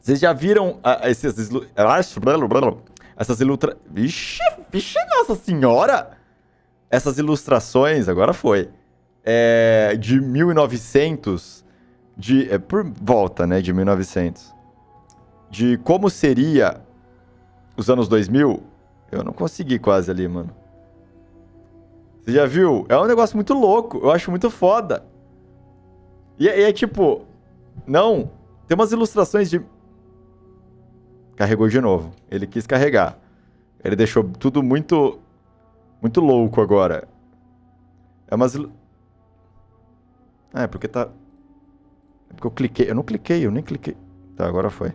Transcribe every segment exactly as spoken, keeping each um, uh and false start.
Vocês já viram ah, esses... Islu... Essas ilustra... Vixe, vixe, nossa senhora! Essas ilustrações, agora foi. É, de mil e novecentos, de, é, por volta, né, de mil e novecentos. De como seria os anos dois mil. Eu não consegui quase ali, mano. Você já viu? É um negócio muito louco. Eu acho muito foda. E, e é tipo... Não. Tem umas ilustrações de... Carregou de novo. Ele quis carregar. Ele deixou tudo muito... Muito louco agora. É umas... ilu- Ah, é porque tá... É porque eu cliquei. Eu não cliquei, eu nem cliquei. Tá, agora foi.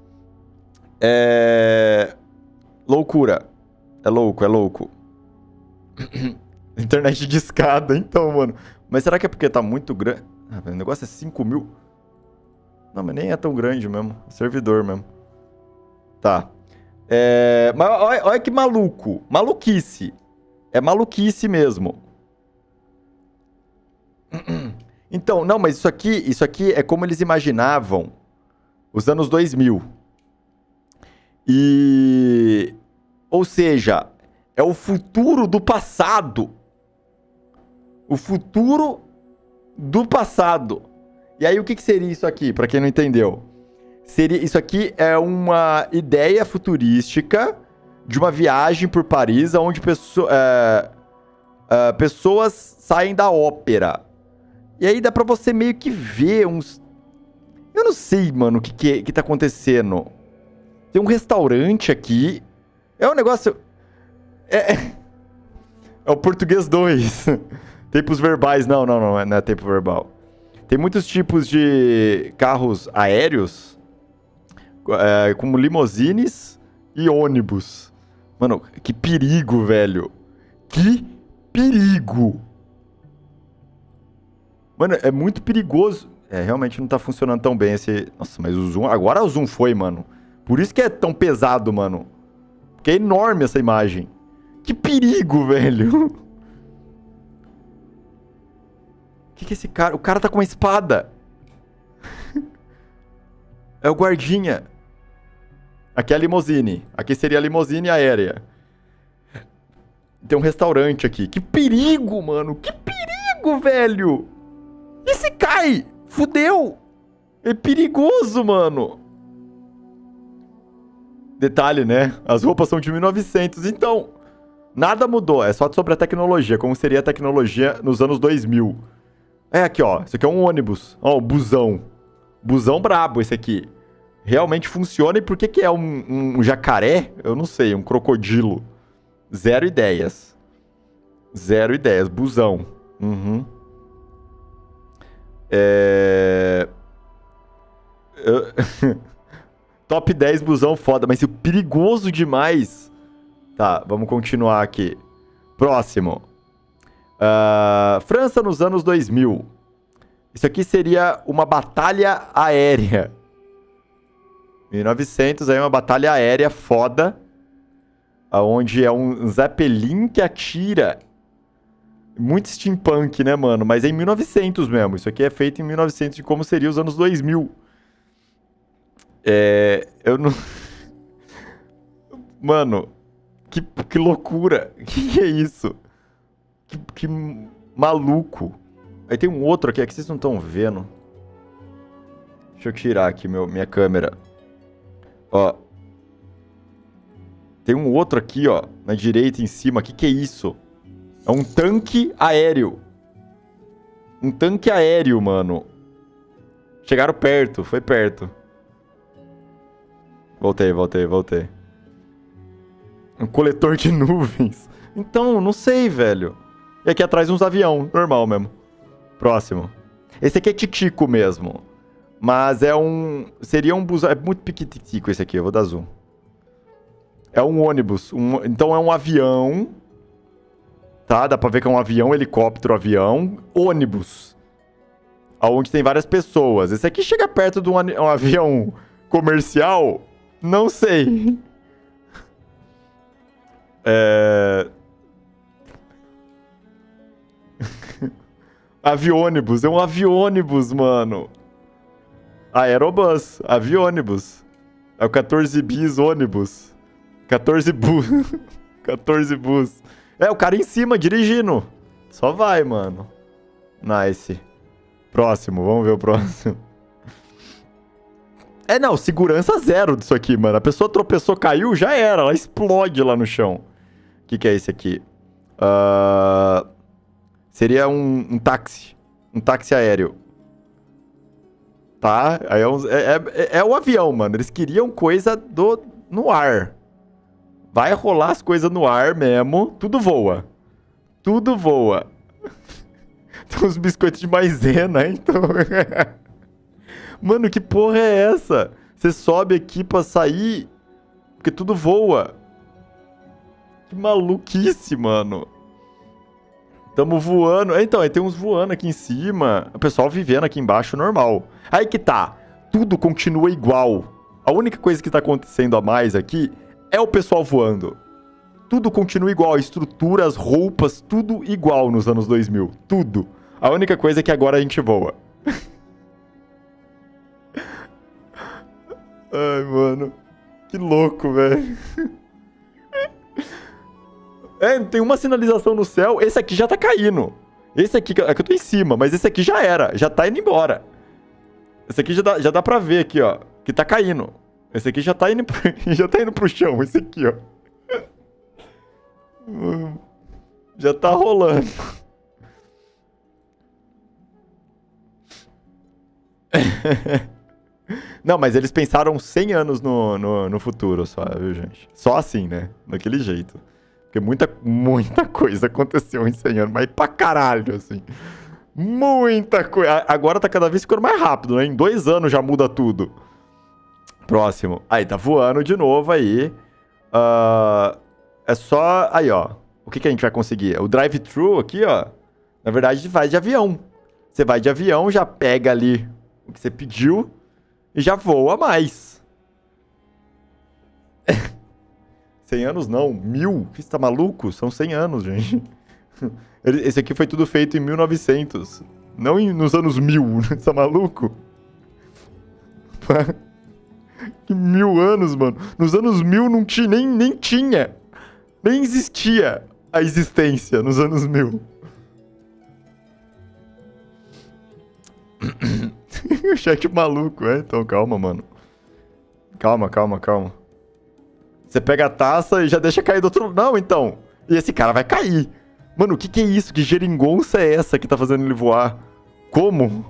É... Loucura. É louco, é louco. Internet de escada, então, mano. Mas será que é porque tá muito grande? Ah, o negócio é cinco mil. Não, mas nem é tão grande mesmo. É servidor mesmo. Tá. É... Mas olha, olha que maluco. Maluquice. É maluquice mesmo. Então, não, mas isso aqui, isso aqui é como eles imaginavam os anos dois mil. E... Ou seja, é o futuro do passado. O futuro do passado. E aí, o que, que seria isso aqui, pra quem não entendeu? Seria, isso aqui é uma ideia futurística de uma viagem por Paris, onde pesso, é, é, pessoas saem da ópera. E aí dá pra você meio que ver uns... Eu não sei, mano, o que, que, que tá acontecendo. Tem um restaurante aqui. É um negócio... É, é o português dois. Tempos verbais. Não, não, não. Não é tempo verbal. Tem muitos tipos de carros aéreos, é, como limousines e ônibus. Mano, que perigo, velho. Que perigo. Mano, é muito perigoso. É, realmente não tá funcionando tão bem esse... Nossa, mas o zoom... Agora o zoom foi, mano. Por isso que é tão pesado, mano. Porque é enorme essa imagem. Que perigo, velho. O que que é esse cara... O cara tá com uma espada. É o guardinha. Aqui é a limousine. Aqui seria a limousine aérea. Tem um restaurante aqui. Que perigo, mano. Que perigo, velho. E se cai? Fudeu. É perigoso, mano. Detalhe, né? As roupas são de mil e novecentos. Então, nada mudou. É só sobre a tecnologia. Como seria a tecnologia nos anos dois mil. É aqui, ó. Isso aqui é um ônibus. Ó, o busão. Busão brabo esse aqui. Realmente funciona. E por que que é um, um jacaré? Eu não sei. Um crocodilo. Zero ideias. Zero ideias. Busão. Uhum. É... Eu... Top dez busão foda. Mas é perigoso demais. Tá, vamos continuar aqui. Próximo. Uh, França nos anos dois mil. Isso aqui seria uma batalha aérea. mil e novecentos, aí uma batalha aérea foda. Onde é um Zeppelin que atira. Muito steampunk, né, mano? Mas é em mil e novecentos mesmo. Isso aqui é feito em mil e novecentos, de como seria os anos dois mil. É... Eu não... Mano, que, que loucura. Que que é isso? Que, que maluco. Aí tem um outro aqui, aqui vocês não estão vendo. Deixa eu tirar aqui meu, minha câmera. Ó. Tem um outro aqui, ó, na direita em cima. O que que é isso? É um tanque aéreo. Um tanque aéreo, mano. Chegaram perto, foi perto. Voltei, voltei, voltei. Um coletor de nuvens. Então, não sei, velho. E aqui atrás uns avião, normal mesmo. Próximo. Esse aqui é titico mesmo. Mas é um... Seria um busão... É muito piquititico esse aqui, eu vou dar zoom. É um ônibus. Um... Então é um avião. Tá? Dá pra ver que é um avião, helicóptero, avião. Ônibus. Onde tem várias pessoas. Esse aqui chega perto de um, um avião comercial? Não sei. É... Aviônibus. É um aviônibus, mano. Aerobus. Aviônibus. É o quatorze bis ônibus. quatorze bus. quatorze bus. É, o cara em cima, dirigindo. Só vai, mano. Nice. Próximo, vamos ver o próximo. É, não, segurança zero disso aqui, mano. A pessoa tropeçou, caiu, já era. Ela explode lá no chão. O que, que é esse aqui? Uh... Seria um, um táxi. Um táxi aéreo. Tá? Aí é, um, é, é, é um avião, mano. Eles queriam coisa do, no ar. Vai rolar as coisas no ar mesmo. Tudo voa. Tudo voa. Tem uns biscoitos de maisena, então... Mano, que porra é essa? Você sobe aqui pra sair, porque tudo voa. Que maluquice, mano. Tamo voando. Então, aí tem uns voando aqui em cima. O pessoal vivendo aqui embaixo, normal. Aí que tá. Tudo continua igual. A única coisa que tá acontecendo a mais aqui é o pessoal voando. Tudo continua igual. A estrutura, as roupas, tudo igual nos anos dois mil. Tudo. A única coisa é que agora a gente voa. Ai, mano. Que louco, velho. É, tem uma sinalização no céu. Esse aqui já tá caindo. Esse aqui, é que eu tô em cima, mas esse aqui já era. Já tá indo embora. Esse aqui já dá, já dá pra ver aqui, ó. Que tá caindo. Esse aqui já tá indo, já tá indo pro chão. Esse aqui, ó. Já tá rolando. Não, mas eles pensaram cem anos no, no, no futuro só, viu, gente? Só assim, né? Daquele jeito. Porque muita, muita coisa aconteceu em cem anos, mas pra caralho, assim. Muita coisa. Agora tá cada vez ficando mais rápido, né? Em dois anos já muda tudo. Próximo. Aí, tá voando de novo aí. Uh, é só... Aí, ó. O que, que a gente vai conseguir? O drive-thru aqui, ó. Na verdade, vai de avião. Você vai de avião, já pega ali o que você pediu e já voa mais. cem anos não, mil. Você tá maluco? São cem anos, gente. Esse aqui foi tudo feito em mil e novecentos. Não em, nos anos mil. Você tá maluco? Que mil anos, mano. Nos anos mil não tinha, nem, nem tinha. Nem existia a existência nos anos mil. O chat maluco, é? Então calma, mano. Calma, calma, calma. Você pega a taça e já deixa cair do outro... Não, então. E esse cara vai cair. Mano, o que que é isso? Que geringonça é essa que tá fazendo ele voar? Como?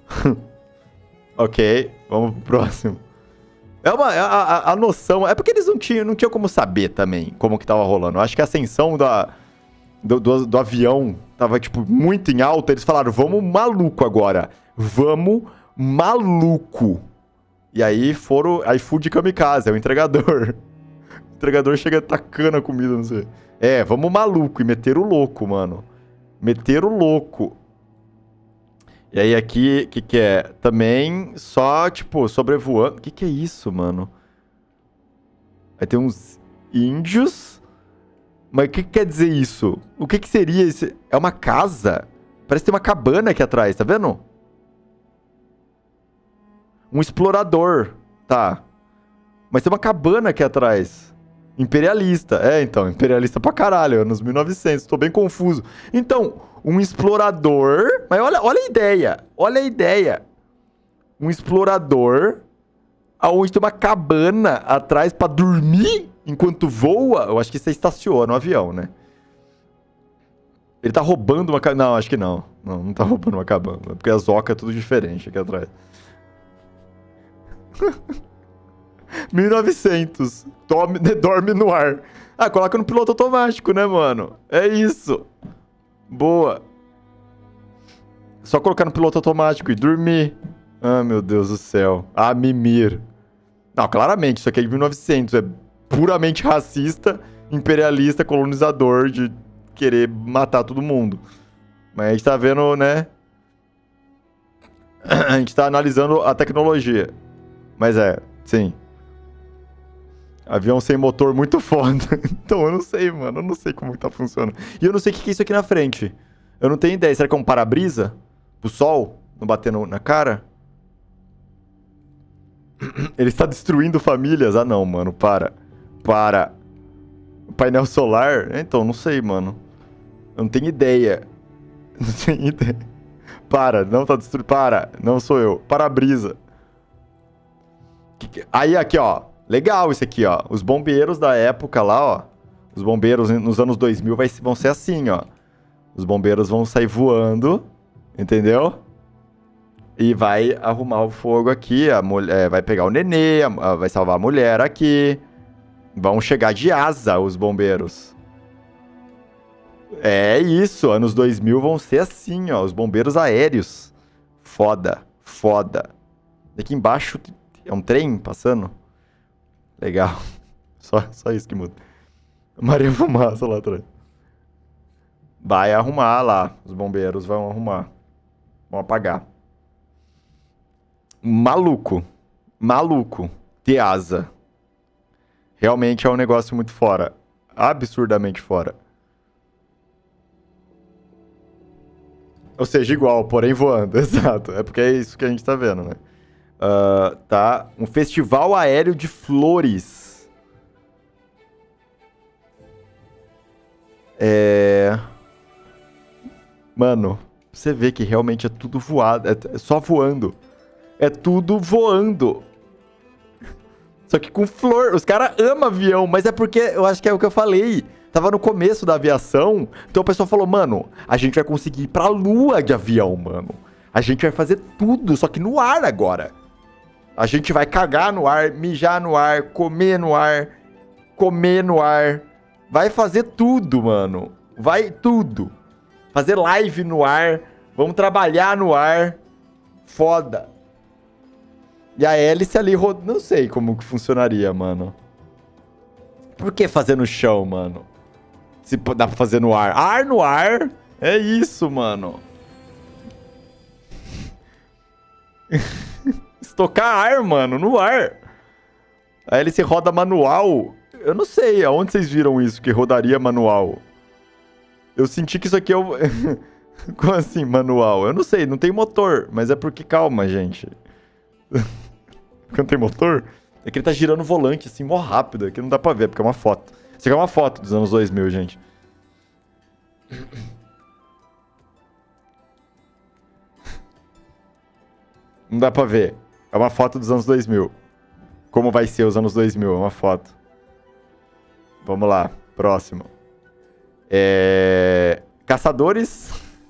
Ok, vamos pro próximo. É uma... A, a, a noção... É porque eles não tinham, não tinham como saber também como que tava rolando. Eu acho que a ascensão da, do, do, do avião tava, tipo, muito em alta. Eles falaram, vamos maluco agora. Vamos maluco. E aí foram... iFood kamikaze, é o entregador. O entregador chega tacando a comida, não sei. É, vamos maluco. E meter o louco, mano. Meter o louco. E aí aqui, o que que é? Também só, tipo, sobrevoando. O que que é isso, mano? Aí tem uns índios. Mas o que que quer dizer isso? O que que seria isso? É uma casa? Parece que tem uma cabana aqui atrás, tá vendo? Um explorador. Tá. Mas tem uma cabana aqui atrás. Imperialista. É, então, imperialista pra caralho, anos mil e novecentos, tô bem confuso. Então, um explorador... Mas olha, olha a ideia, olha a ideia. Um explorador, aonde tem uma cabana atrás pra dormir enquanto voa. Eu acho que você estaciona o avião, né? Ele tá roubando uma cabana... Não, acho que não. Não, não tá roubando uma cabana, porque as ocas é tudo diferente aqui atrás. mil e novecentos. Dorme, dorme no ar. Ah, coloca no piloto automático, né, mano? É isso. Boa. Só colocar no piloto automático e dormir. Ah, meu Deus do céu. Ah, mimir. Não, claramente, isso aqui é de mil e novecentos. É puramente racista, imperialista, colonizador, de querer matar todo mundo. Mas a gente tá vendo, né? A gente tá analisando a tecnologia. Mas é, sim. Avião sem motor muito foda. Então, eu não sei, mano. Eu não sei como tá funcionando. E eu não sei o que é isso aqui na frente. Eu não tenho ideia. Será que é um para-brisa? Pro sol? Não bater no, na cara? Ele está destruindo famílias. Ah, não, mano. Para. Para. Painel solar? Então, não sei, mano. Eu não tenho ideia. Não tenho ideia. Para. Não tá destruindo. Para. Não sou eu. Para-brisa. Aí, aqui, ó. Legal isso aqui, ó. Os bombeiros da época lá, ó. Os bombeiros nos anos dois mil vai, vão ser assim, ó. Os bombeiros vão sair voando. Entendeu? E vai arrumar o fogo aqui. A mulher, vai pegar o nenê. A, vai salvar a mulher aqui. Vão chegar de asa os bombeiros. É isso. Anos dois mil vão ser assim, ó. Os bombeiros aéreos. Foda. Foda. Aqui embaixo é um trem passando. Legal. Só, só isso que muda. Maria Fumaça lá atrás. Vai arrumar lá. Os bombeiros vão arrumar. Vão apagar. Maluco. Maluco. Ter asa. Realmente é um negócio muito fora. Absurdamente fora. Ou seja, igual, porém voando. Exato. É porque é isso que a gente tá vendo, né? Uh, tá. Um festival aéreo de flores. É... Mano, você vê que realmente é tudo voado. É só voando. É tudo voando. Só que com flor. Os caras amam avião, mas é porque eu acho que é o que eu falei. Tava no começo da aviação. Então o pessoal falou, mano, a gente vai conseguir ir pra lua de avião, mano. A gente vai fazer tudo, só que no ar agora. A gente vai cagar no ar, mijar no ar, comer no ar, comer no ar. Vai fazer tudo, mano. Vai tudo. Fazer live no ar. Vamos trabalhar no ar. Foda. E a hélice ali, não sei como que funcionaria, mano. Por que fazer no chão, mano? Se dá pra fazer no ar. Ar no ar? É isso, mano. Estocar ar, mano, no ar. A hélice roda manual. Eu não sei, aonde vocês viram isso, que rodaria manual? Eu senti que isso aqui é o... Como assim, manual? Eu não sei, não tem motor. Mas é porque, calma, gente. Porque não tem motor? É que ele tá girando o volante, assim, mó rápido. Aqui não dá pra ver, porque é uma foto. Isso aqui é uma foto dos anos dois mil, gente. Não dá pra ver. É uma foto dos anos dois mil. Como vai ser os anos dois mil? É uma foto. Vamos lá. Próximo. É... Caçadores.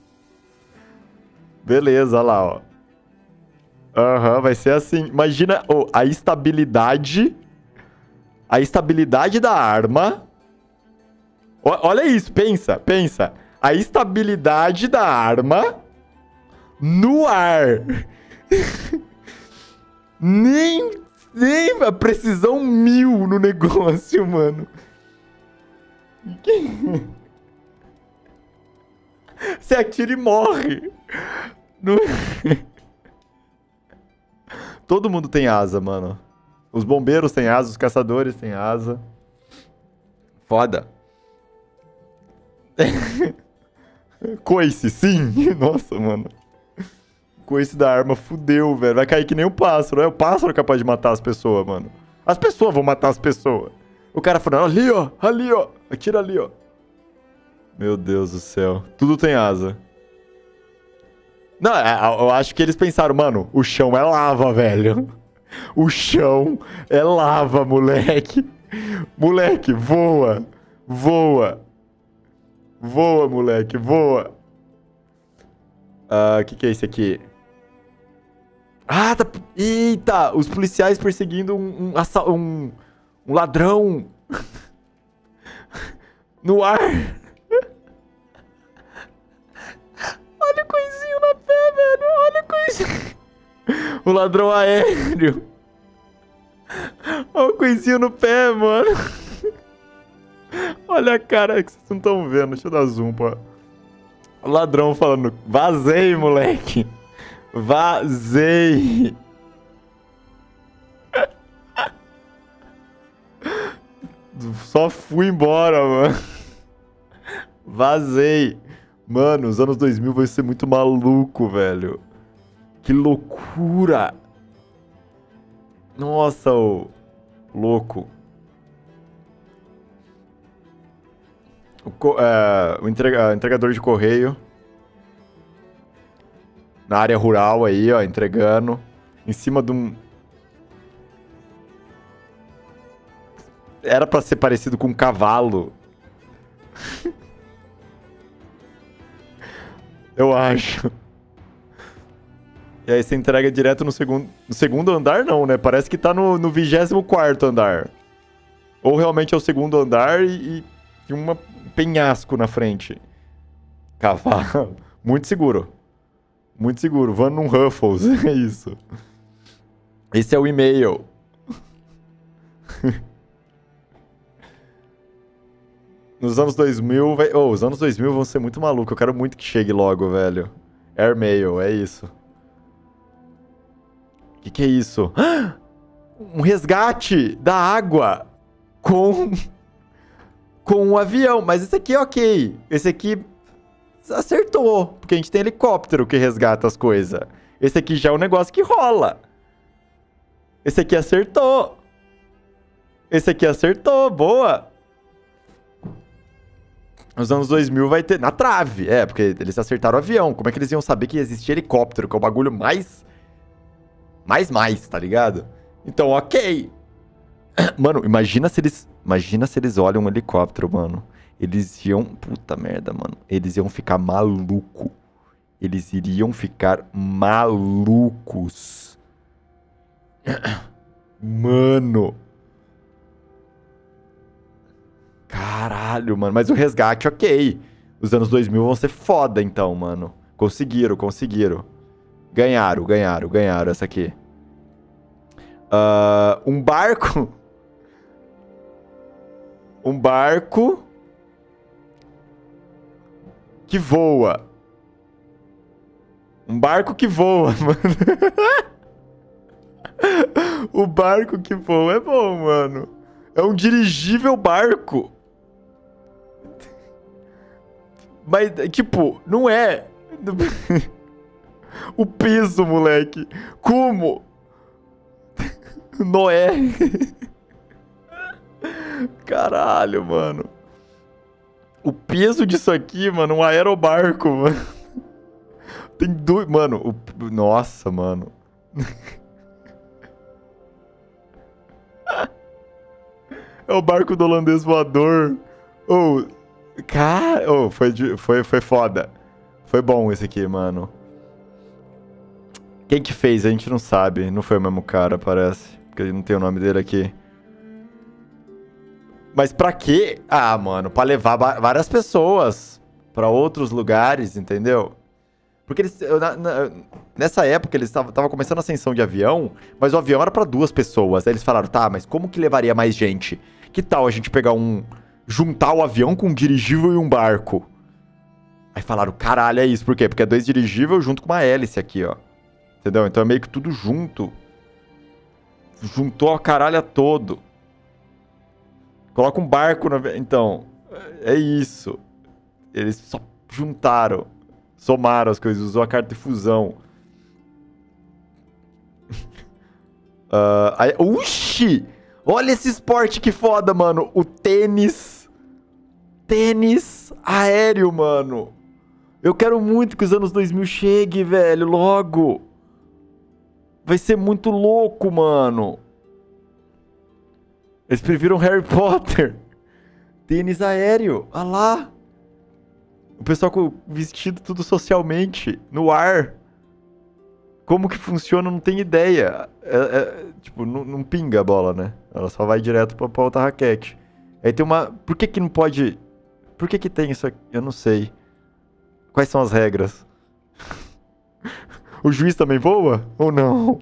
Beleza, olha lá, ó. Aham, uhum, vai ser assim. Imagina oh, a estabilidade. A estabilidade da arma. O, olha isso, pensa, pensa. A estabilidade da arma no ar. nem, nem a precisão mil no negócio, mano. Você atira e morre. No... Todo mundo tem asa, mano. Os bombeiros têm asa, os caçadores têm asa. Foda. Coice, sim. Nossa, mano. Coice da arma fudeu, velho. Vai cair que nem um pássaro. É o pássaro capaz de matar as pessoas, mano. As pessoas vão matar as pessoas. O cara falando, ali, ó. Ali, ó. Atira ali, ó. Meu Deus do céu. Tudo tem asa. Não, eu acho que eles pensaram, mano, o chão é lava, velho. O chão é lava, moleque. Moleque, voa. Voa. Voa, moleque, voa. Ah, o que que é isso aqui? Ah, tá... Eita, os policiais perseguindo um, um, um, um ladrão. No ar. Olha o coisinho na pé, velho. Olha o coisinho. O ladrão aéreo. Olha o coisinho no pé, mano. Olha a cara que vocês não estão vendo. Deixa eu dar zoom, pô. O ladrão falando, vazei, moleque. Vazei. Só fui embora, mano. Vazei. Mano, os anos dois mil vai ser muito maluco, velho. Que loucura. Nossa, ô. Louco. O, co é, o entrega entregador de correio. Na área rural aí, ó, entregando. Em cima de um... Era pra ser parecido com um cavalo. Eu acho. E aí você entrega direto no segundo... No segundo andar não, né? Parece que tá no, no vigésimo quarto andar. Ou realmente é o segundo andar e, e um penhasco na frente. Cavalo. Muito seguro. Muito seguro. Van num Ruffles. É isso. Esse é o e-mail. Nos anos dois mil... Vai... Oh, os anos dois mil vão ser muito malucos. Eu quero muito que chegue logo, velho. Airmail, é isso. O que, que é isso? Um resgate da água com... com um avião. Mas esse aqui é ok. Esse aqui... acertou, porque a gente tem helicóptero que resgata as coisas. Esse aqui já é um negócio que rola. Esse aqui acertou. Esse aqui acertou, boa. Nos anos dois mil vai ter... Na trave, é, porque eles acertaram o avião. Como é que eles iam saber que existia helicóptero, que é o bagulho mais... Mais, mais, tá ligado? Então, ok. Mano, imagina se eles... Imagina se eles olham um helicóptero, mano. Eles iam... Puta merda, mano. Eles iam ficar maluco. Eles iriam ficar malucos. Mano. Caralho, mano. Mas o resgate, ok. Os anos dois mil vão ser foda, então, mano. Conseguiram, conseguiram. Ganharam, ganharam, ganharam essa aqui. Uh, um barco... Um barco... que voa. Um barco que voa, mano. O barco que voa é bom, mano. É um dirigível barco. Mas, tipo, não é. O peso, moleque. Como? Noé. Caralho, mano. O peso disso aqui, mano, um aerobarco, mano. Tem dois... Mano, o... Nossa, mano. É o barco do holandês voador. Oh, cara... Oh, foi, foi, foi foda. Foi bom esse aqui, mano. Quem que fez? A gente não sabe. Não foi o mesmo cara, parece. Porque não tem o nome dele aqui. Mas pra quê? Ah, mano, pra levar várias pessoas pra outros lugares, entendeu? Porque eles, na, na, nessa época eles estavam começando a ascensão de avião, mas o avião era pra duas pessoas. Aí eles falaram, tá, mas como que levaria mais gente? Que tal a gente pegar um... juntar o avião com um dirigível e um barco? Aí falaram, caralho, é isso. Por quê? Porque é dois dirigíveis junto com uma hélice aqui, ó. Entendeu? Então é meio que tudo junto. Juntou a caralha todo. Coloca um barco na... Então, é isso. Eles só juntaram. Somaram as coisas. Usou a carta de fusão. uh, aí... Uxi! Olha esse esporte que foda, mano. O tênis. Tênis aéreo, mano. Eu quero muito que os anos dois mil chegue, velho. Logo. Vai ser muito louco, mano. Eles previram Harry Potter. Tênis aéreo. Olha lá. O pessoal com vestido tudo socialmente. No ar. Como que funciona, não tem ideia. É, é, tipo, não, não pinga a bola, né? Ela só vai direto pra, pra outra raquete. Aí tem uma... Por que que não pode... Por que que tem isso aqui? Eu não sei. Quais são as regras? O juiz também voa? Ou não?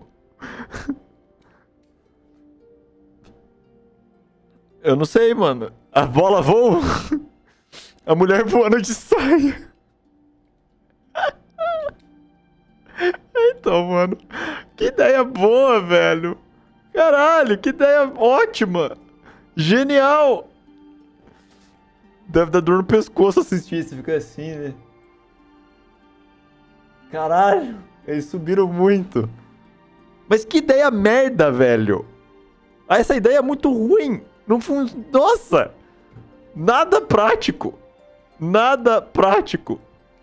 Eu não sei, mano. A bola voa? A mulher voando de saia. Então, mano. Que ideia boa, velho. Caralho, que ideia ótima. Genial. Deve dar dor no pescoço assistir. Você fica assim, né? Caralho. Eles subiram muito. Mas que ideia merda, velho. Ah, essa ideia é muito ruim. Não fun... Nossa! Nada prático. Nada prático.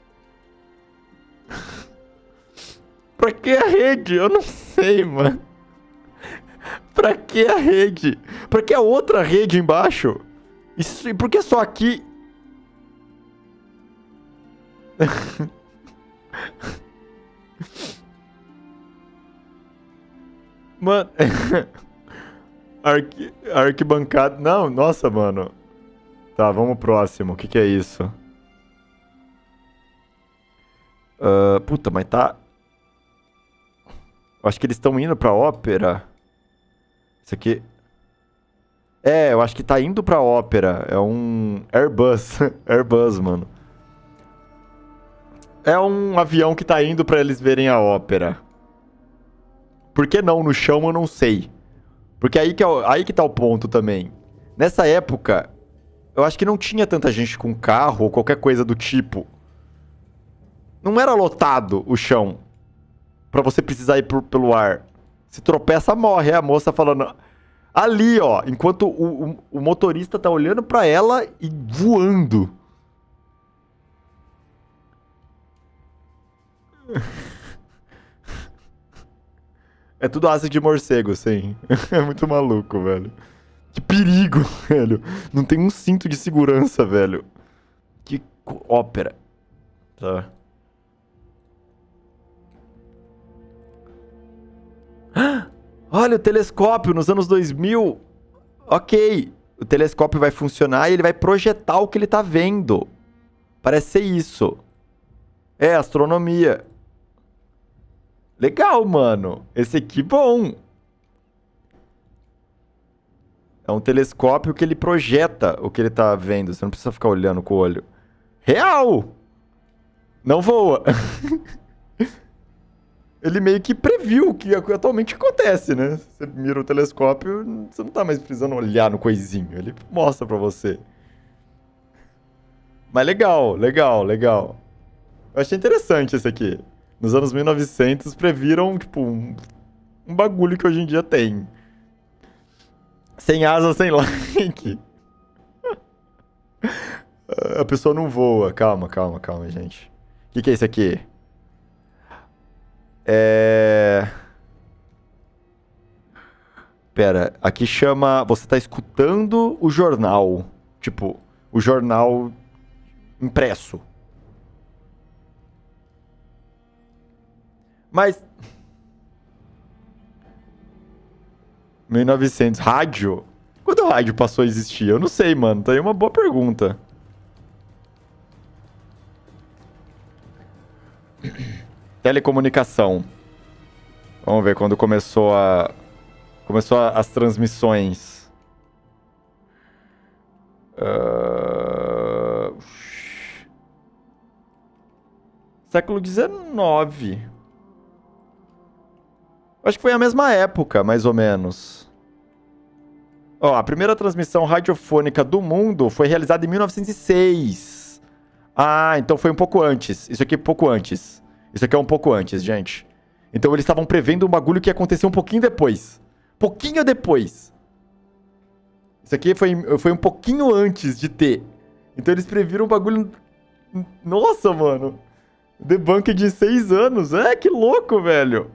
Pra que a rede? Eu não sei, mano. Pra que a rede? Pra que a outra rede embaixo? Isso... Por que só aqui? Mano... Arqui... Arquibancada... Não, nossa, mano. Tá, vamos pro próximo. O que que é isso? Uh, puta, mas tá... Eu acho que eles estão indo pra ópera. Isso aqui... É, eu acho que tá indo pra ópera. É um Airbus. Airbus, mano. É um avião que tá indo pra eles verem a ópera. Por que não no chão, eu não sei. Porque aí que, é o... aí que tá o ponto também. Nessa época, eu acho que não tinha tanta gente com carro ou qualquer coisa do tipo. Não era lotado o chão. Pra você precisar ir por, pelo ar. Se tropeça, morre. É a moça falando... Ali, ó. Enquanto o, o, o motorista tá olhando pra ela e voando. É tudo asa de morcego, sim. É muito maluco, velho. Que perigo, velho. Não tem um cinto de segurança, velho. Que ópera. Tá. Olha o telescópio nos anos dois mil. Ok. O telescópio vai funcionar e ele vai projetar o que ele tá vendo. Parece ser isso. É, astronomia. Legal, mano. Esse aqui, bom. É um telescópio que ele projeta o que ele tá vendo. Você não precisa ficar olhando com o olho. Real! Não voa. Ele meio que previu o que atualmente acontece, né? Você mira o telescópio, você não tá mais precisando olhar no coisinho. Ele mostra pra você. Mas legal, legal, legal. Eu achei interessante esse aqui. Nos anos mil e novecentos, previram, tipo, um, um bagulho que hoje em dia tem. Sem asa, sem like. A pessoa não voa. Calma, calma, calma, gente. O que, que é isso aqui? É... Pera, aqui chama... Você tá escutando o jornal. Tipo, o jornal impresso. Mas... mil e novecentos. Rádio? Quando o rádio passou a existir? Eu não sei, mano. Tá aí uma boa pergunta. Telecomunicação. Vamos ver quando começou a... Começou a, as transmissões. Uh... Século dezenove. Acho que foi a mesma época, mais ou menos. Ó, a primeira transmissão radiofônica do mundo foi realizada em mil novecentos e seis. Ah, então foi um pouco antes. Isso aqui é um pouco antes. Isso aqui é um pouco antes, gente. Então eles estavam prevendo um bagulho que ia acontecer um pouquinho depois. Pouquinho depois. Isso aqui foi, foi um pouquinho antes de ter. Então eles previram um bagulho... Nossa, mano. Debunk de seis anos. É, que louco, velho.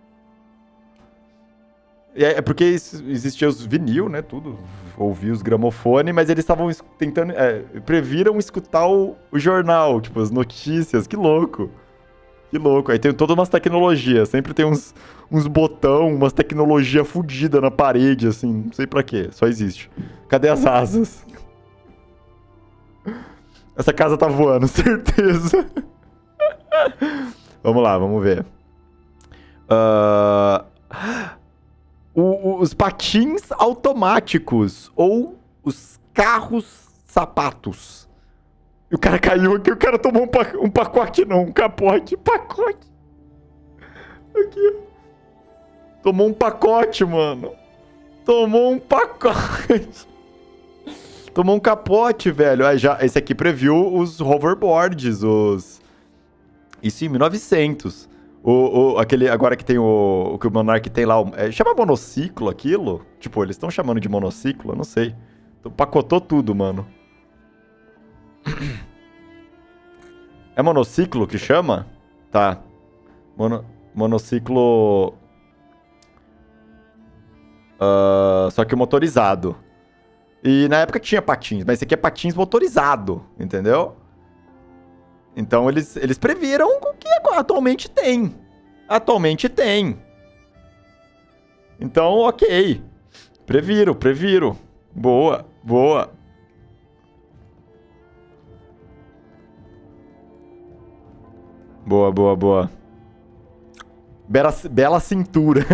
É porque existia os vinil, né, tudo. Ouvi os gramofone, mas eles estavam tentando... É, previram escutar o, o jornal, tipo, as notícias. Que louco. Que louco. Aí tem todas umas tecnologias. Sempre tem uns, uns botão, umas tecnologia fodida na parede, assim. Não sei pra quê. Só existe. Cadê as asas? Essa casa tá voando, certeza. Vamos lá, vamos ver. Uh... O, o, os patins automáticos. Ou os carros sapatos. E o cara caiu aqui, o cara tomou um, pa um pacote, não, um capote. Pacote. Aqui. Tomou um pacote, mano. Tomou um pacote. Tomou um capote, velho. Aí já, esse aqui previu os hoverboards, os... Isso em mil e novecentos. O, o, aquele, agora que tem o, o que o Monark tem lá, o, é, chama monociclo aquilo? Tipo, eles estão chamando de monociclo? Eu não sei. Então, pacotou tudo, mano. É monociclo que chama? Tá. Mono, monociclo... Uh, só que motorizado. E na época tinha patins, mas esse aqui é patins motorizado, entendeu? Então eles, eles previram o que atualmente tem. Atualmente tem. Então, ok. Previro, previro. Boa, boa. Boa, boa, boa. Bela, bela cintura.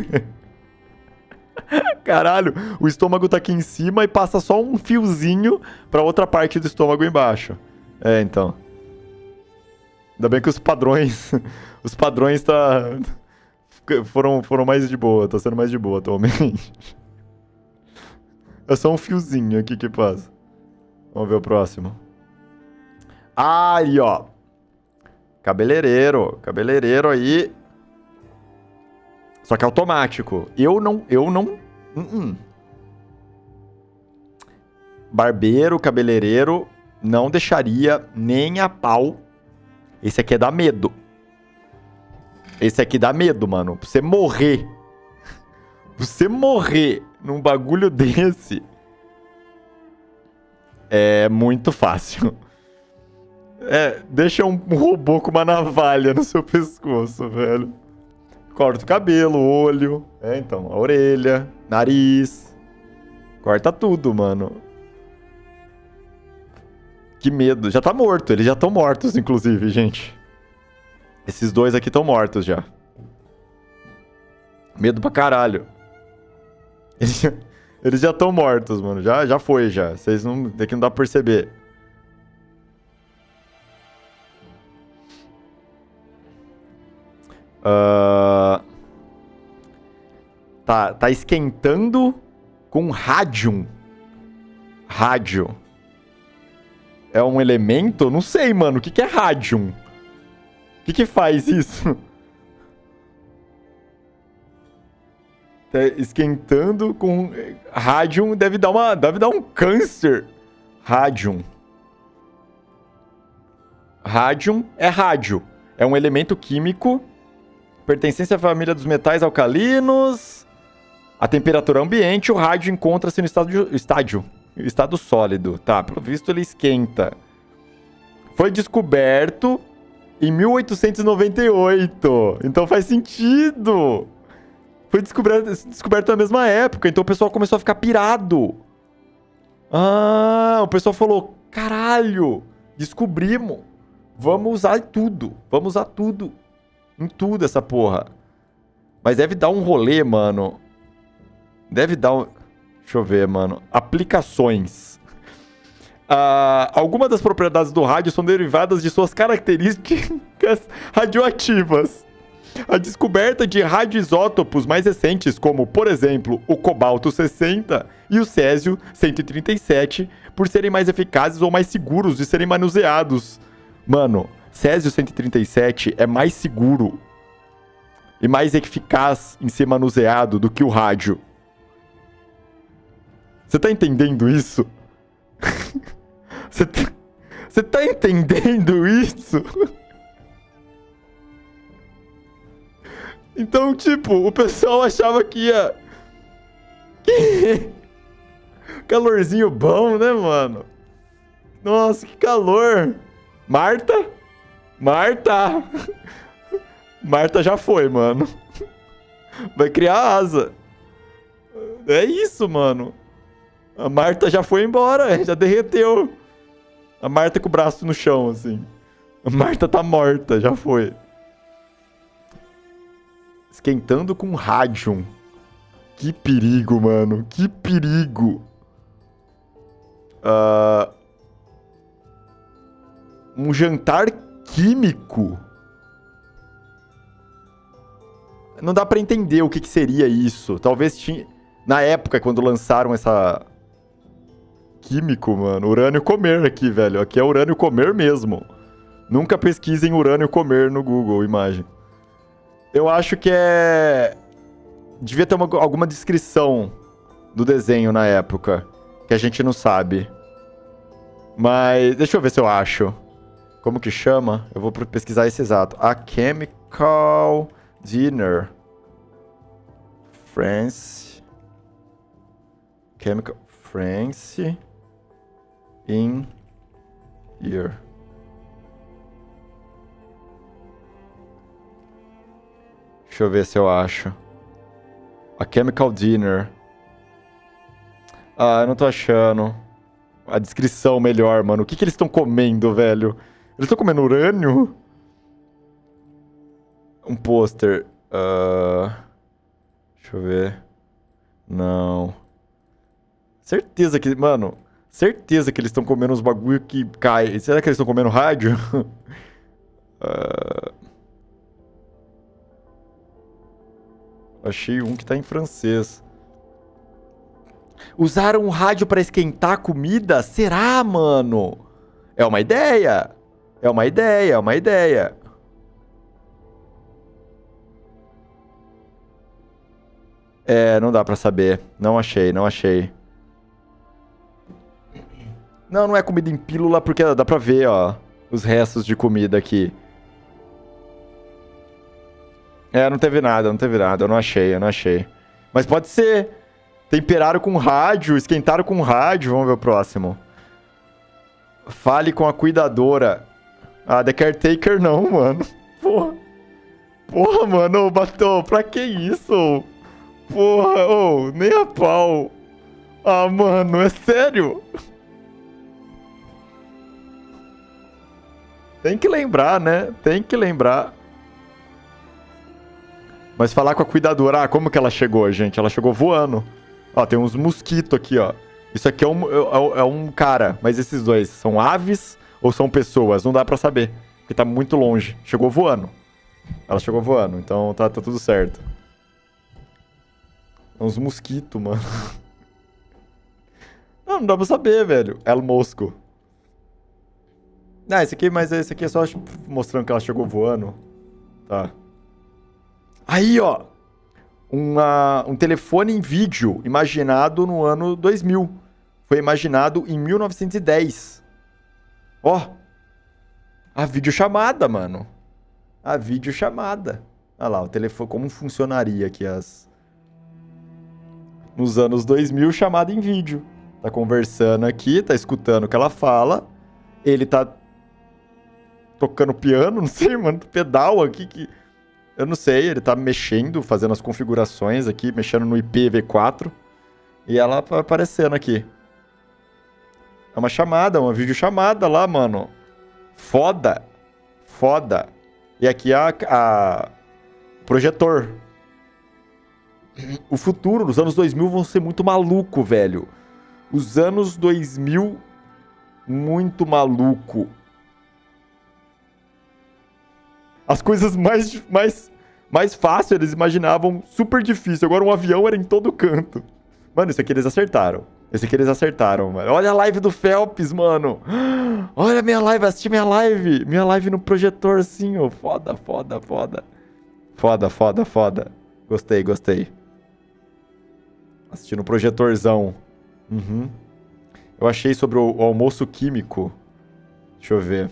Caralho, o estômago tá aqui em cima e passa só um fiozinho pra outra parte do estômago embaixo. É, então. Ainda bem que os padrões... Os padrões tá... Foram, foram mais de boa, tá sendo mais de boa atualmente. É só um fiozinho aqui que passa. Vamos ver o próximo. Ah, aí, ó. Cabeleireiro. Cabeleireiro aí. Só que automático. Eu não... Eu não... Uh -uh. Barbeiro, cabeleireiro, não deixaria nem a pau. Esse aqui é dá medo. Esse aqui dá medo, mano. Pra você morrer. Pra você morrer num bagulho desse. É muito fácil. É, deixa um robô com uma navalha no seu pescoço, velho. Corta o cabelo, o olho. É, então, a orelha, nariz. Corta tudo, mano. Que medo. Já tá morto. Eles já estão mortos, inclusive, gente. Esses dois aqui estão mortos já. Medo pra caralho. Eles já, eles já estão mortos, mano. Já, já foi, já. Vocês não... Daqui não dá pra perceber. Uh... Tá, tá esquentando com rádio. Rádio. É um elemento? Não sei, mano. O que, que é rádio? O que, que faz isso? Tá esquentando com... Rádio deve dar uma... Deve dar um câncer. Rádio. Rádio é rádio. É um elemento químico pertencente à família dos metais alcalinos. A temperatura ambiente, o rádio encontra-se no estádio, estádio, estado sólido. Tá, pelo visto ele esquenta. Foi descoberto em mil oitocentos e noventa e oito. Então faz sentido. Foi descoberto, descoberto na mesma época. Então o pessoal começou a ficar pirado. Ah, o pessoal falou, caralho, descobrimos. Vamos usar tudo. Vamos usar tudo. Em tudo essa porra. Mas deve dar um rolê, mano. Deve dar um... Deixa eu ver, mano. Aplicações. Uh, algumas das propriedades do rádio são derivadas de suas características radioativas. A descoberta de radioisótopos mais recentes, como, por exemplo, o cobalto sessenta e o césio cento e trinta e sete, por serem mais eficazes ou mais seguros de serem manuseados. Mano, césio cento e trinta e sete é mais seguro e mais eficaz em ser manuseado do que o rádio. Você tá entendendo isso? Você tá... Você tá entendendo isso? Então, tipo, o pessoal achava que ia... Que... Calorzinho bom, né, mano? Nossa, que calor. Marta? Marta! Marta já foi, mano. Vai criar asa. É isso, mano. A Marta já foi embora, já derreteu. A Marta com o braço no chão, assim. A Marta tá morta, já foi. Esquentando com rádio. Que perigo, mano. Que perigo. Uh... Um jantar químico. Não dá pra entender o que, que seria isso. Talvez tinha... Na época, quando lançaram essa... Químico, mano. Urânio comer aqui, velho. Aqui é urânio comer mesmo. Nunca pesquisem urânio comer no Google, imagem. Eu acho que é... Devia ter uma, alguma descrição do desenho na época, que a gente não sabe. Mas deixa eu ver se eu acho. Como que chama? Eu vou pesquisar esse exato. A Chemical Dinner. France. Chemical... France. In year. Deixa eu ver se eu acho. A Chemical Dinner. Ah, eu não tô achando a descrição melhor, mano. O que que eles estão comendo, velho? Eles estão comendo urânio? Um pôster. Uh... Deixa eu ver. Não. Certeza que... Mano, certeza que eles estão comendo uns bagulho que cai. Será que eles estão comendo rádio? uh... Achei um que tá em francês. Usaram o rádio pra esquentar a comida? Será, mano? É uma ideia. É uma ideia, é uma ideia. É, não dá pra saber. Não achei, não achei. Não, não é comida em pílula, porque dá pra ver, ó, os restos de comida aqui. É, não teve nada, não teve nada. Eu não achei, eu não achei. Mas pode ser. Temperaram com rádio, esquentaram com rádio. Vamos ver o próximo. Fale com a cuidadora. Ah, The Caretaker não, mano. Porra. Porra, mano. Bateu. Pra que isso? Porra, ô. Oh, nem a pau. Ah, mano. É sério? Tem que lembrar, né? Tem que lembrar. Mas falar com a cuidadora. Ah, como que ela chegou, gente? Ela chegou voando. Ó, tem uns mosquitos aqui, ó. Isso aqui é um, é, é um cara. Mas esses dois são aves ou são pessoas? Não dá pra saber. Porque tá muito longe. Chegou voando. Ela chegou voando. Então tá, tá tudo certo. É uns mosquitos, mano. Não, não dá pra saber, velho. El Mosco. Ah, esse aqui, mas esse aqui é só mostrando que ela chegou voando. Tá. Aí, ó. Uma, um telefone em vídeo imaginado no ano dois mil. Foi imaginado em mil novecentos e dez. Ó. A videochamada, mano. A videochamada. Olha lá, o telefone. Como funcionaria aqui as... Nos anos dois mil, chamada em vídeo. Tá conversando aqui, tá escutando o que ela fala. Ele tá tocando piano, não sei, mano. Pedal aqui que... Eu não sei, ele tá mexendo, fazendo as configurações aqui, mexendo no I P v quatro. E ela tá aparecendo aqui. É uma chamada, uma videochamada lá, mano. Foda. Foda. E aqui a, a projetor. O futuro, os anos dois mil vão ser muito maluco, velho. Os anos dois mil, muito maluco. As coisas mais, mais, mais fáceis eles imaginavam super difícil. Agora um avião era em todo canto. Mano, isso aqui eles acertaram. Esse aqui eles acertaram, mano. Olha a live do Phelps, mano. Olha a minha live, assisti minha live. Minha live no projetor, assim, ó. Foda, foda, foda. Foda, foda, foda. Gostei, gostei. Assistindo o projetorzão. Uhum. Eu achei sobre o, o almoço químico. Deixa eu ver.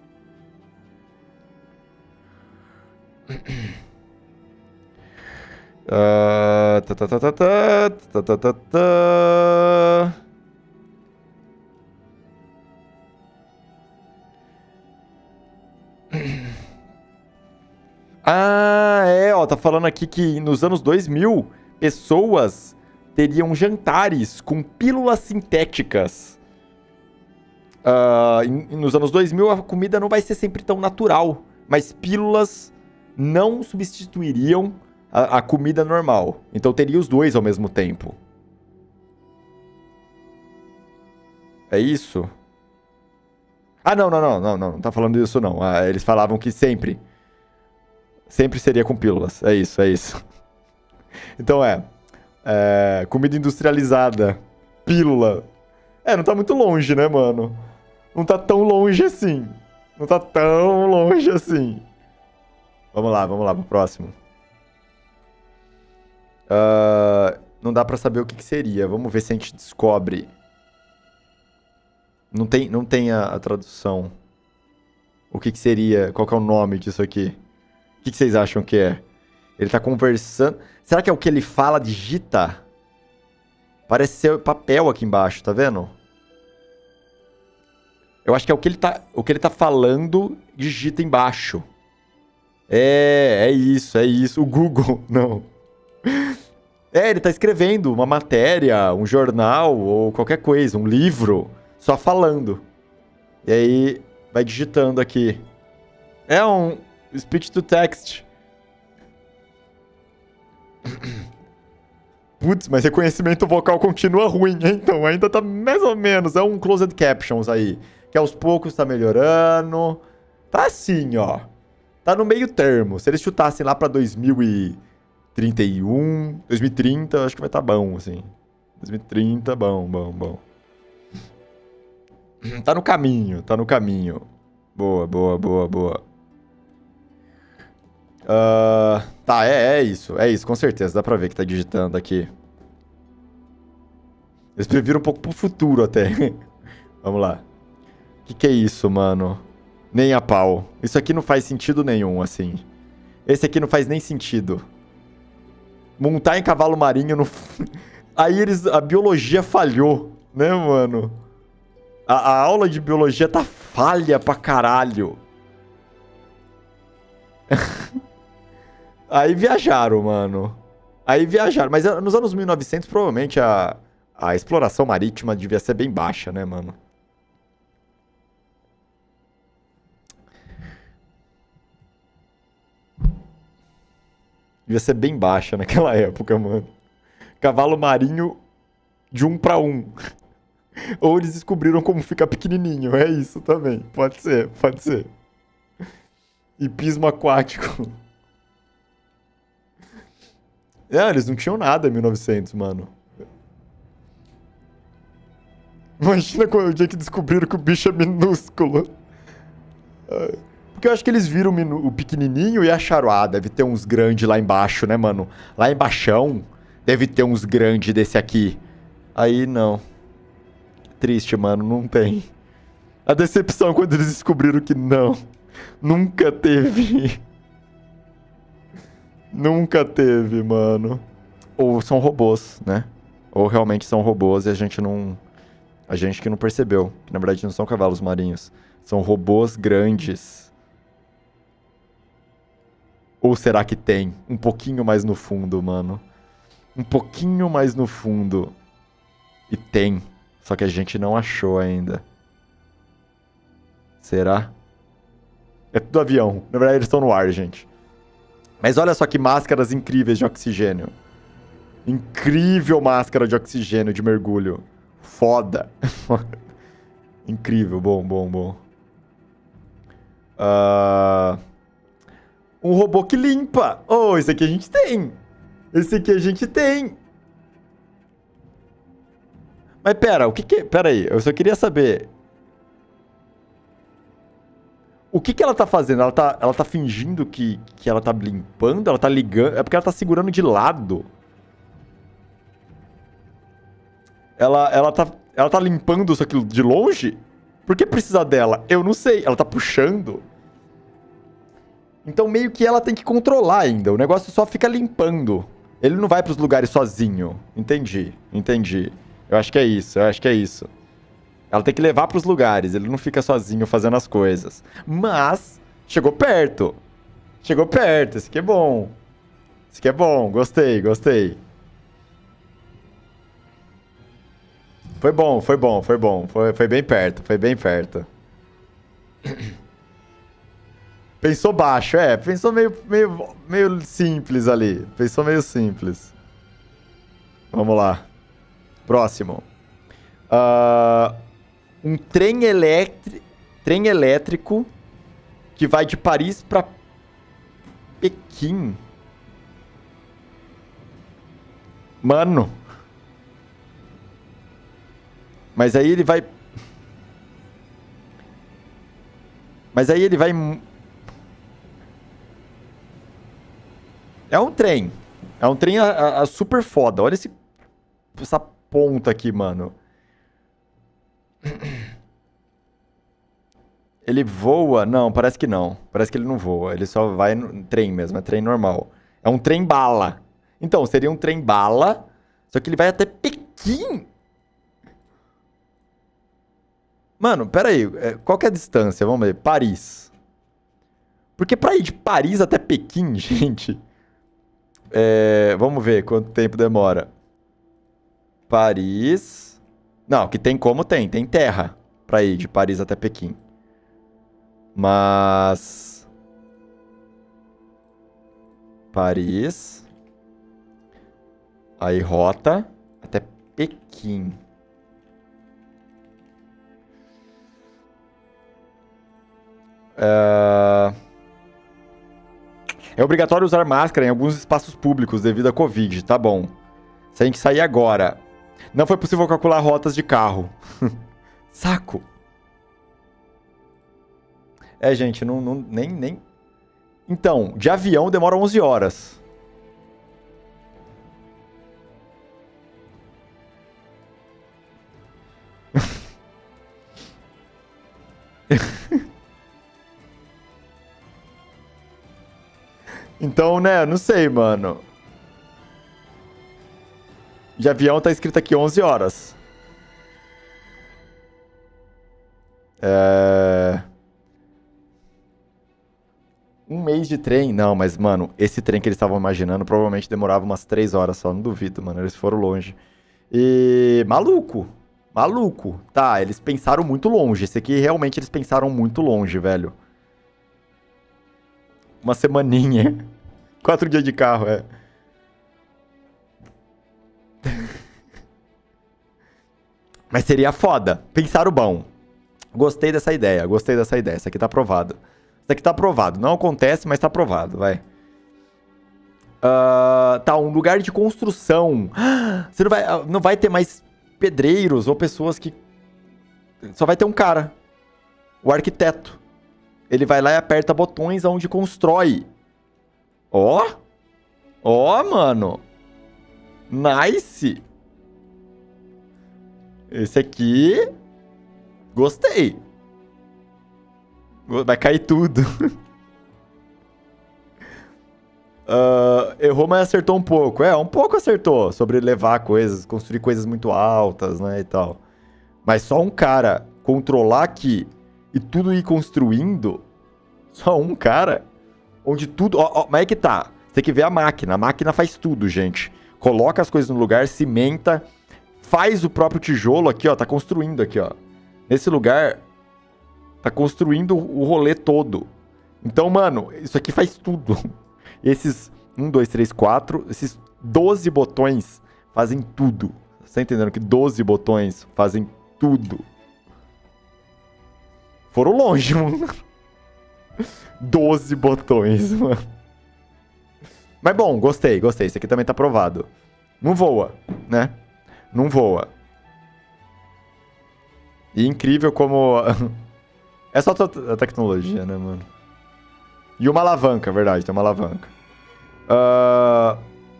Uh, tá, tá, tá, tá, tá, tá, tá, tá. Ah, é, ó, tá falando aqui que nos anos dois mil, pessoas teriam jantares com pílulas sintéticas. Uh, em, nos anos dois mil, a comida não vai ser sempre tão natural, mas pílulas não substituiriam a, a comida normal. Então teria os dois ao mesmo tempo. É isso? Ah, não, não, não, não, não, não tá falando disso não. Ah, eles falavam que sempre, sempre seria com pílulas. É isso, é isso. Então é, é comida industrializada, pílula. É, não tá muito longe, né, mano? Não tá tão longe assim. Não tá tão longe assim. Vamos lá, vamos lá pro próximo. Uh, não dá pra saber o que, que seria. Vamos ver se a gente descobre. Não tem, não tem a, a tradução. O que, que seria? Qual que é o nome disso aqui? O que, que vocês acham que é? Ele tá conversando... Será que é o que ele fala, digita? Parece ser papel aqui embaixo, tá vendo? Eu acho que é o que ele tá, o que ele tá falando, digita embaixo. É, é isso, é isso. O Google, não. É, ele tá escrevendo uma matéria, um jornal ou qualquer coisa, um livro, só falando. E aí, vai digitando aqui. É um speech to text. Putz, mas reconhecimento vocal continua ruim, hein? Então ainda tá mais ou menos. É um closed captions aí. Que aos poucos tá melhorando. Tá assim, ó. Tá no meio termo. Se eles chutassem lá pra dois mil e trinta e um, dois mil e trinta, acho que vai tá bom, assim. dois mil e trinta, bom, bom, bom. Tá no caminho, tá no caminho. Boa, boa, boa, boa. Uh, tá, é, é isso, é isso, com certeza. Dá pra ver que tá digitando aqui. Eles previram um pouco pro futuro até. Vamos lá. O que, que é isso, mano? Nem a pau. Isso aqui não faz sentido nenhum, assim. Esse aqui não faz nem sentido. Montar em cavalo marinho não... Aí eles... A biologia falhou, né, mano? A, a aula de biologia tá falha pra caralho. Aí viajaram, mano. Aí viajaram. Mas nos anos mil e novecentos, provavelmente, a, a exploração marítima devia ser bem baixa, né, mano? Devia ser bem baixa naquela época, mano. Cavalo marinho de um pra um. Ou eles descobriram como ficar pequenininho. É isso também. Pode ser, pode ser. Hipismo aquático. É, eles não tinham nada em mil e novecentos, mano. Imagina quando o dia que descobriram que o bicho é minúsculo. Porque eu acho que eles viram o pequenininho e acharam, ah, deve ter uns grandes lá embaixo, né, mano? Lá embaixão, deve ter uns grandes desse aqui. Aí, não. Triste, mano, não tem. A decepção quando eles descobriram que não. Nunca teve. Nunca teve, mano. Ou são robôs, né? Ou realmente são robôs e a gente não... A gente que não percebeu. Que na verdade não são cavalos marinhos. São robôs grandes. Ou será que tem? Um pouquinho mais no fundo, mano. Um pouquinho mais no fundo. E tem. Só que a gente não achou ainda. Será? É tudo avião. Na verdade eles estão no ar, gente. Mas olha só que máscaras incríveis de oxigênio. Incrível máscara de oxigênio de mergulho. Foda. Incrível. Bom, bom, bom. Uh... Um robô que limpa. Oh, esse aqui a gente tem. Esse aqui a gente tem. Mas pera, o que que... Pera aí, eu só queria saber... O que que ela tá fazendo? Ela tá, ela tá fingindo que, que ela tá limpando? Ela tá ligando? É porque ela tá segurando de lado. Ela, ela, tá, ela tá limpando isso aqui de longe? Por que precisa dela? Eu não sei. Ela tá puxando. Então meio que ela tem que controlar ainda. O negócio só fica limpando. Ele não vai pros lugares sozinho. Entendi, entendi. Eu acho que é isso, eu acho que é isso. Ela tem que levar pros lugares. Ele não fica sozinho fazendo as coisas. Mas, chegou perto. Chegou perto. Esse aqui é bom. Esse aqui é bom. Gostei, gostei. Foi bom, foi bom, foi bom. Foi, foi bem perto, foi bem perto. Pensou baixo, é. Pensou meio, meio, meio simples ali. Pensou meio simples. Vamos lá. Próximo. Uh, um trem, eletri... trem elétrico que vai de Paris para Pequim. Mano. Mas aí ele vai... Mas aí ele vai... É um trem. É um trem a, a, a super foda. Olha esse, essa ponta aqui, mano. Ele voa? Não, parece que não. Parece que ele não voa. Ele só vai no trem mesmo. É trem normal. É um trem bala. Então, seria um trem bala. Só que ele vai até Pequim. Mano, pera aí. Qual que é a distância? Vamos ver. Paris. Porque pra ir de Paris até Pequim, gente... É, vamos ver quanto tempo demora. Paris... Não, que tem como tem. Tem terra pra ir de Paris até Pequim. Mas... Paris... Aí rota até Pequim. É... é obrigatório usar máscara em alguns espaços públicos devido à Covid, tá bom. Se a gente sair agora. Não foi possível calcular rotas de carro. Saco. É, gente, não, não, nem, nem... Então, de avião demora onze horas. Então, né, não sei, mano. De avião tá escrito aqui onze horas. É... Um mês de trem? Não, mas, mano, esse trem que eles estavam imaginando provavelmente demorava umas três horas só, não duvido, mano. Eles foram longe. E... maluco. Maluco. Tá, eles pensaram muito longe. Esse aqui, realmente, eles pensaram muito longe, velho. Uma semaninha. Quatro dias de carro, é. Mas seria foda. Pensaram bom. Gostei dessa ideia, gostei dessa ideia. Isso aqui tá aprovado. Isso aqui tá aprovado. Não acontece, mas tá aprovado, vai. Uh, tá, um lugar de construção. Você não vai, não vai ter mais pedreiros ou pessoas que... Só vai ter um cara. O arquiteto. Ele vai lá e aperta botões onde constrói. Ó. Ó, mano. Nice. Esse aqui... Gostei. Vai cair tudo. uh, errou, mas acertou um pouco. É, um pouco acertou. Sobre levar coisas, construir coisas muito altas, né, e tal. Mas só um cara controlar aqui e tudo ir construindo... Só um cara, onde tudo... Ó, ó, mas é que tá. Você tem que ver a máquina. A máquina faz tudo, gente. Coloca as coisas no lugar, cimenta, faz o próprio tijolo aqui, ó. Tá construindo aqui, ó. Nesse lugar, tá construindo o rolê todo. Então, mano, isso aqui faz tudo. Esses um, dois, três, quatro, esses doze botões fazem tudo. Você tá entendendo que doze botões fazem tudo? Foram longe, mano. doze botões, mano. Mas bom, gostei, gostei. Esse aqui também tá aprovado. Não voa, né? Não voa. E incrível como... é só a tecnologia, né, mano? E uma alavanca, verdade, tem uma alavanca. Uh...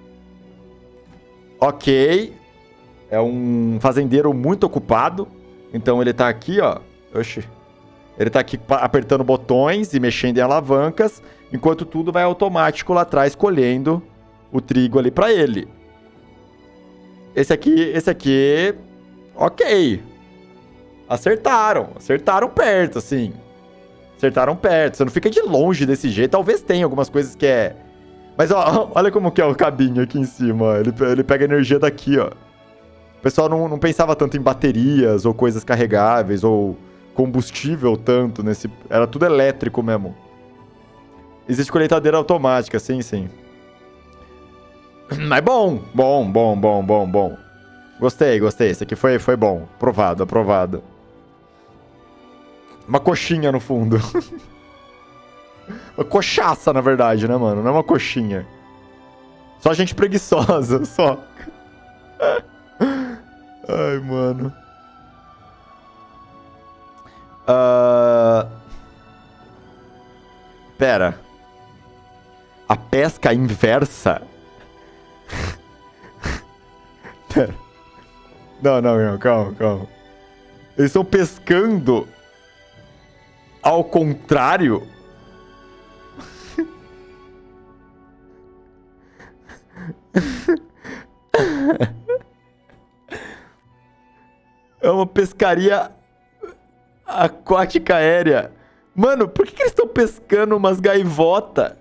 Ok. É um fazendeiro muito ocupado. Então ele tá aqui, ó. Oxi. Ele tá aqui apertando botões e mexendo em alavancas, enquanto tudo vai automático lá atrás, colhendo o trigo ali pra ele. Esse aqui, esse aqui... Ok. Acertaram. Acertaram perto, assim. Acertaram perto. Você não fica de longe desse jeito. Talvez tenha algumas coisas que é... Mas, ó, olha como que é o cabinho aqui em cima, ó. Ele, ele pega energia daqui, ó. O pessoal não, não pensava tanto em baterias ou coisas carregáveis ou... combustível tanto nesse... Era tudo elétrico mesmo. Existe colheitadeira automática, sim, sim. Mas bom, bom, bom, bom, bom, bom. Gostei, gostei. Esse aqui foi, foi bom. Aprovado, aprovado. Uma coxinha no fundo. Uma coxaça, na verdade, né, mano? Não é uma coxinha. Só gente preguiçosa, só. Ai, mano. Uh... Pera. A pesca inversa Não, não, não, calma, calma. Eles estão pescando ao contrário. É uma pescaria aquática aérea. Mano, por que, que eles estão pescando umas gaivotas?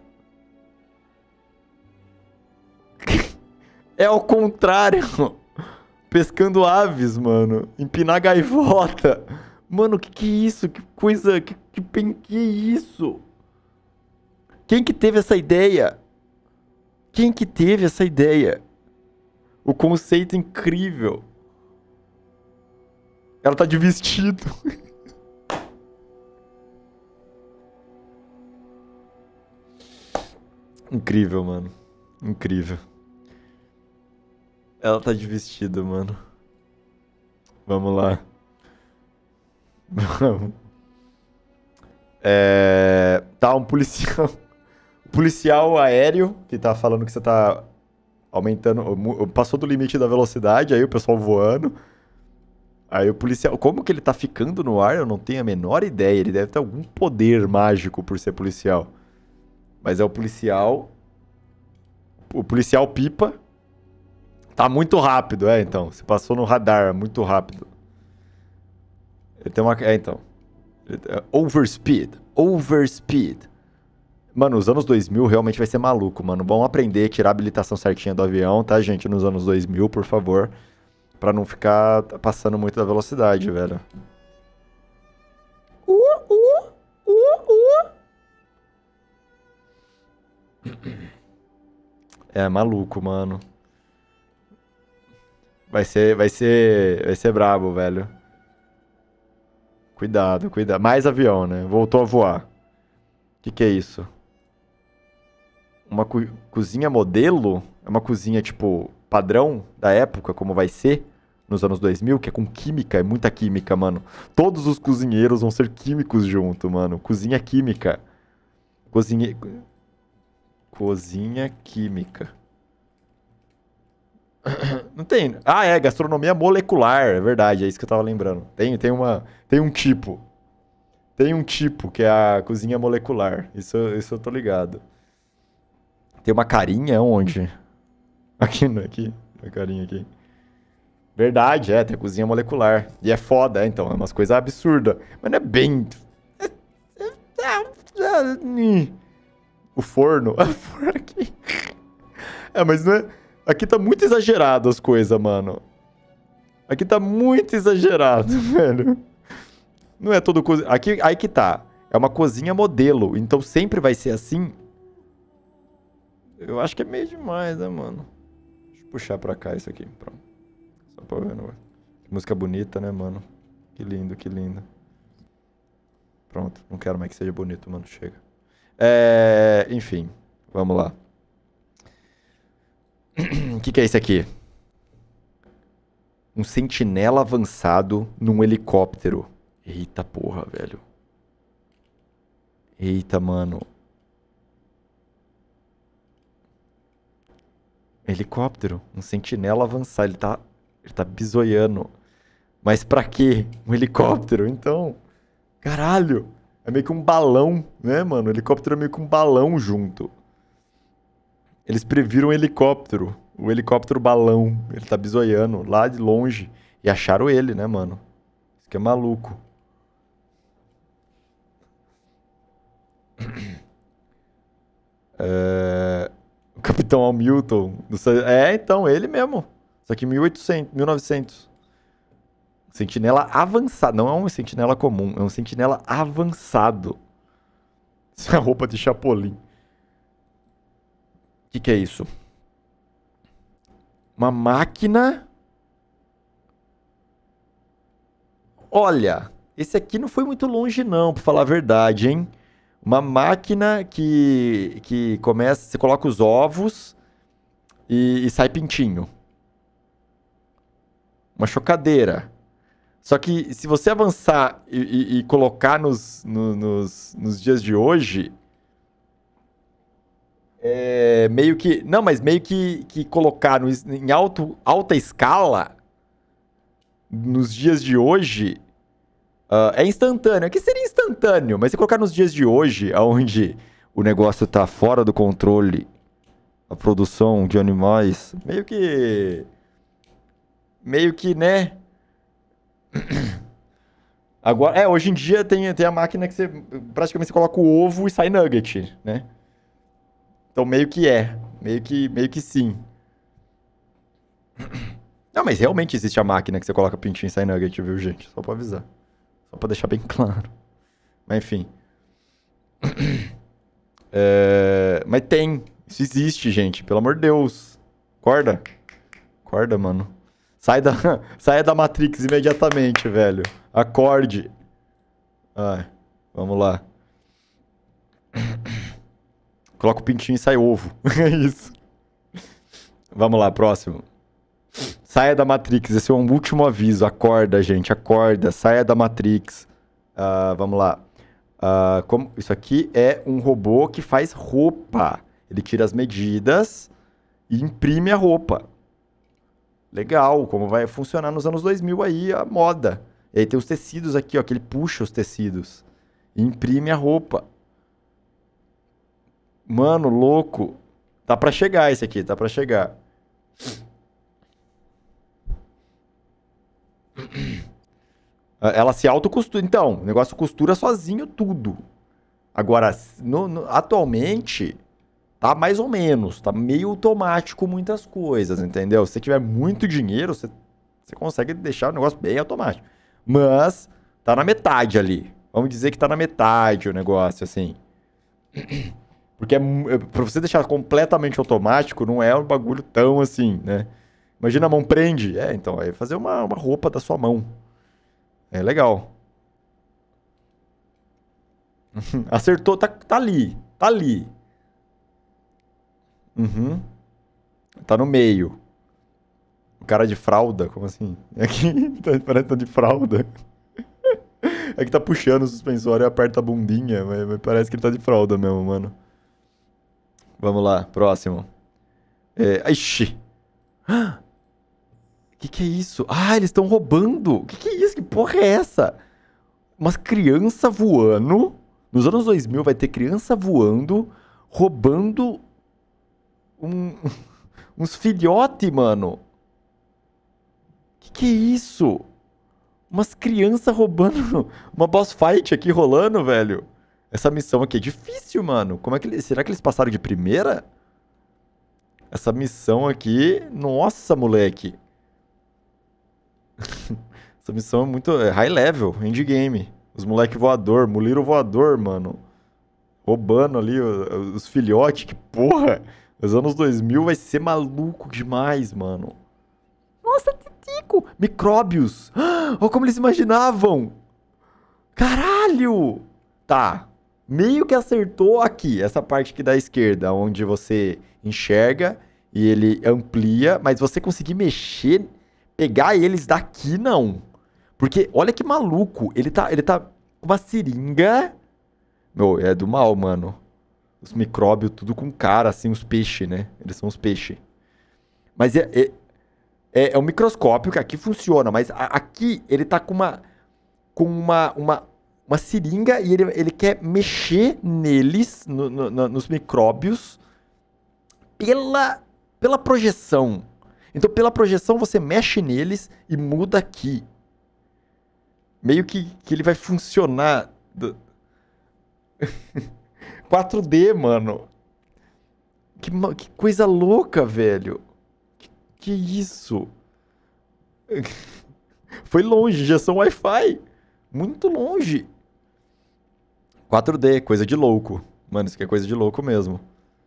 É ao contrário. Pescando aves, mano. Empinar gaivota. Mano, que que é isso? Que coisa... Que, que, que, que é isso? Quem que teve essa ideia? Quem que teve essa ideia? O conceito incrível. Ela tá de vestido. Incrível, mano. Incrível. Ela tá de vestido, mano. Vamos lá. Vamos. É... Tá, um policial... Policial aéreo, que tá falando que você tá aumentando... Passou do limite da velocidade, aí o pessoal voando. Aí o policial... Como que ele tá ficando no ar? Eu não tenho a menor ideia. Ele deve ter algum poder mágico por ser policial. Mas é o policial... O policial pipa. Tá muito rápido, é, então. Você passou no radar, muito rápido. Ele tem uma... É, então. Overspeed. Overspeed. Mano, os anos dois mil realmente vai ser maluco, mano. Vamos aprender a tirar a habilitação certinha do avião, tá, gente? Nos anos dois mil, por favor. Pra não ficar passando muito da velocidade, velho. Uh, uh, uh, uh. É maluco, mano. Vai ser, vai ser, vai ser brabo, velho. Cuidado, cuidado. Mais avião, né? Voltou a voar. O que que é isso? Uma co cozinha modelo? É uma cozinha, tipo, padrão da época, como vai ser nos anos dois mil, que é com química, é muita química, mano. Todos os cozinheiros vão ser químicos junto, mano. Cozinha química. Cozinha... Cozinha química. Não tem... Ah, é, gastronomia molecular, é verdade, é isso que eu tava lembrando. Tem, tem, uma, tem um tipo. Tem um tipo, que é a cozinha molecular. Isso, isso eu tô ligado. Tem uma carinha onde? Aqui, aqui. Uma carinha aqui. Verdade, é, tem a cozinha molecular. E é foda, é, então, é umas coisas absurdas. Mas não é bem... O forno. O forno aqui. É, mas não é... Aqui tá muito exagerado as coisas, mano. Aqui tá muito exagerado, velho. Não é todo cozinha... Aqui, aí que tá. É uma cozinha modelo. Então sempre vai ser assim. Eu acho que é meio demais, né, mano? Deixa eu puxar pra cá isso aqui. Pronto. Só pra ver, não. Que música bonita, né, mano? Que lindo, que lindo. Pronto. Não quero mais que seja bonito, mano. Chega. É... Enfim. Vamos lá. O que que é isso aqui? Um sentinela avançado num helicóptero. Eita porra, velho. Eita, mano. Helicóptero. Um sentinela avançado. Ele tá, ele tá bisoiando. Mas pra quê? Um helicóptero? Então... Caralho. É meio que um balão, né, mano? O helicóptero é meio que um balão junto. Eles previram um helicóptero. O helicóptero balão. Ele tá bisoiando lá de longe. E acharam ele, né, mano? Isso que é maluco. É... O Capitão Hamilton. É, então, ele mesmo. Só que mil e oitocentos, mil e novecentos. Sentinela avançado. Não é um sentinela comum. É um sentinela avançado. Isso é roupa de Chapolin. O que que é isso? Uma máquina... Olha, esse aqui não foi muito longe não, pra falar a verdade, hein? Uma máquina que, que começa... Você coloca os ovos e, e sai pintinho. Uma chocadeira. Só que se você avançar e, e, e colocar nos, no, nos, nos dias de hoje... É, meio que... Não, mas meio que, que colocar no, em alto, alta escala... nos dias de hoje, uh, é instantâneo. Aqui seria instantâneo, mas se colocar nos dias de hoje, onde o negócio tá fora do controle, a produção de animais, meio que... Meio que, né? Agora, é, hoje em dia tem, tem a máquina que você praticamente você coloca o ovo e sai nugget, né? Então meio que é, meio que, meio que sim. Não, mas realmente existe a máquina que você coloca pintinho e sai nugget, viu, gente? Só pra avisar. Só pra deixar bem claro. Mas enfim. É... Mas tem. Isso existe, gente. Pelo amor de Deus. Acorda. Acorda, mano. Sai da, sai da Matrix imediatamente, velho. Acorde. Ai, vamos lá. Coloca o pintinho e sai ovo. É isso. Vamos lá, próximo. Saia da Matrix. Esse é um último aviso. Acorda, gente. Acorda. Saia da Matrix. Uh, vamos lá. Uh, como... Isso aqui é um robô que faz roupa. Ele tira as medidas e imprime a roupa. Legal. Como vai funcionar nos anos dois mil aí a moda. E aí tem os tecidos aqui, ó. Que ele puxa os tecidos. E imprime a roupa. Mano, louco. Tá pra chegar esse aqui. Tá pra chegar. Ela se autocostura. Então, o negócio costura sozinho tudo. Agora, no, no, atualmente, tá mais ou menos. Tá meio automático muitas coisas, entendeu? Se você tiver muito dinheiro, você, você consegue deixar o negócio bem automático. Mas, tá na metade ali. Vamos dizer que tá na metade o negócio, assim. Porque é, pra você deixar completamente automático, não é um bagulho tão assim, né? Imagina a mão prende. É, então, é fazer uma, uma roupa da sua mão. É legal. Acertou, tá, tá ali. Tá ali. Uhum. Tá no meio. O cara de fralda, como assim? Aqui, parece que tá de fralda. É que tá puxando o suspensório e aperta a bundinha, mas, mas parece que ele tá de fralda mesmo, mano. Vamos lá, próximo. É, ixi. Que que é isso? Ah, eles estão roubando. Que que é isso? Que porra é essa? Umas crianças voando. Nos anos dois mil vai ter criança voando, roubando um, uns filhotes, mano. Que que é isso? Umas crianças roubando uma boss fight aqui rolando, velho. Essa missão aqui é difícil, mano. Como é que eles... Será que eles passaram de primeira? Essa missão aqui... Nossa, moleque. Essa missão é muito... É high level, endgame. Os moleque voador, muliro voador, mano. Roubando ali os, os filhotes. Que porra. Nos anos dois mil vai ser maluco demais, mano. Nossa, Titico. Micróbios. Olha como eles imaginavam. Caralho. Tá. Meio que acertou aqui. Essa parte aqui da esquerda. Onde você enxerga e ele amplia. Mas você conseguir mexer... Pegar eles daqui, não. Porque, olha que maluco. Ele tá, ele tá com uma seringa. Meu, é do mal, mano. Os micróbios, tudo com cara, assim, os peixes, né? Eles são os peixes. Mas é, é, é, é um microscópio que aqui funciona. Mas a, aqui, ele tá com uma... Com uma... uma uma seringa e ele, ele quer mexer neles, no, no, nos micróbios, pela, pela projeção. Então, pela projeção, você mexe neles e muda aqui. Meio que, que ele vai funcionar. Do... quatro D, mano. Que, que coisa louca, velho. Que, que isso? Foi longe, injeção Wi-Fi. Muito longe. quatro D, coisa de louco. Mano, isso aqui é coisa de louco mesmo.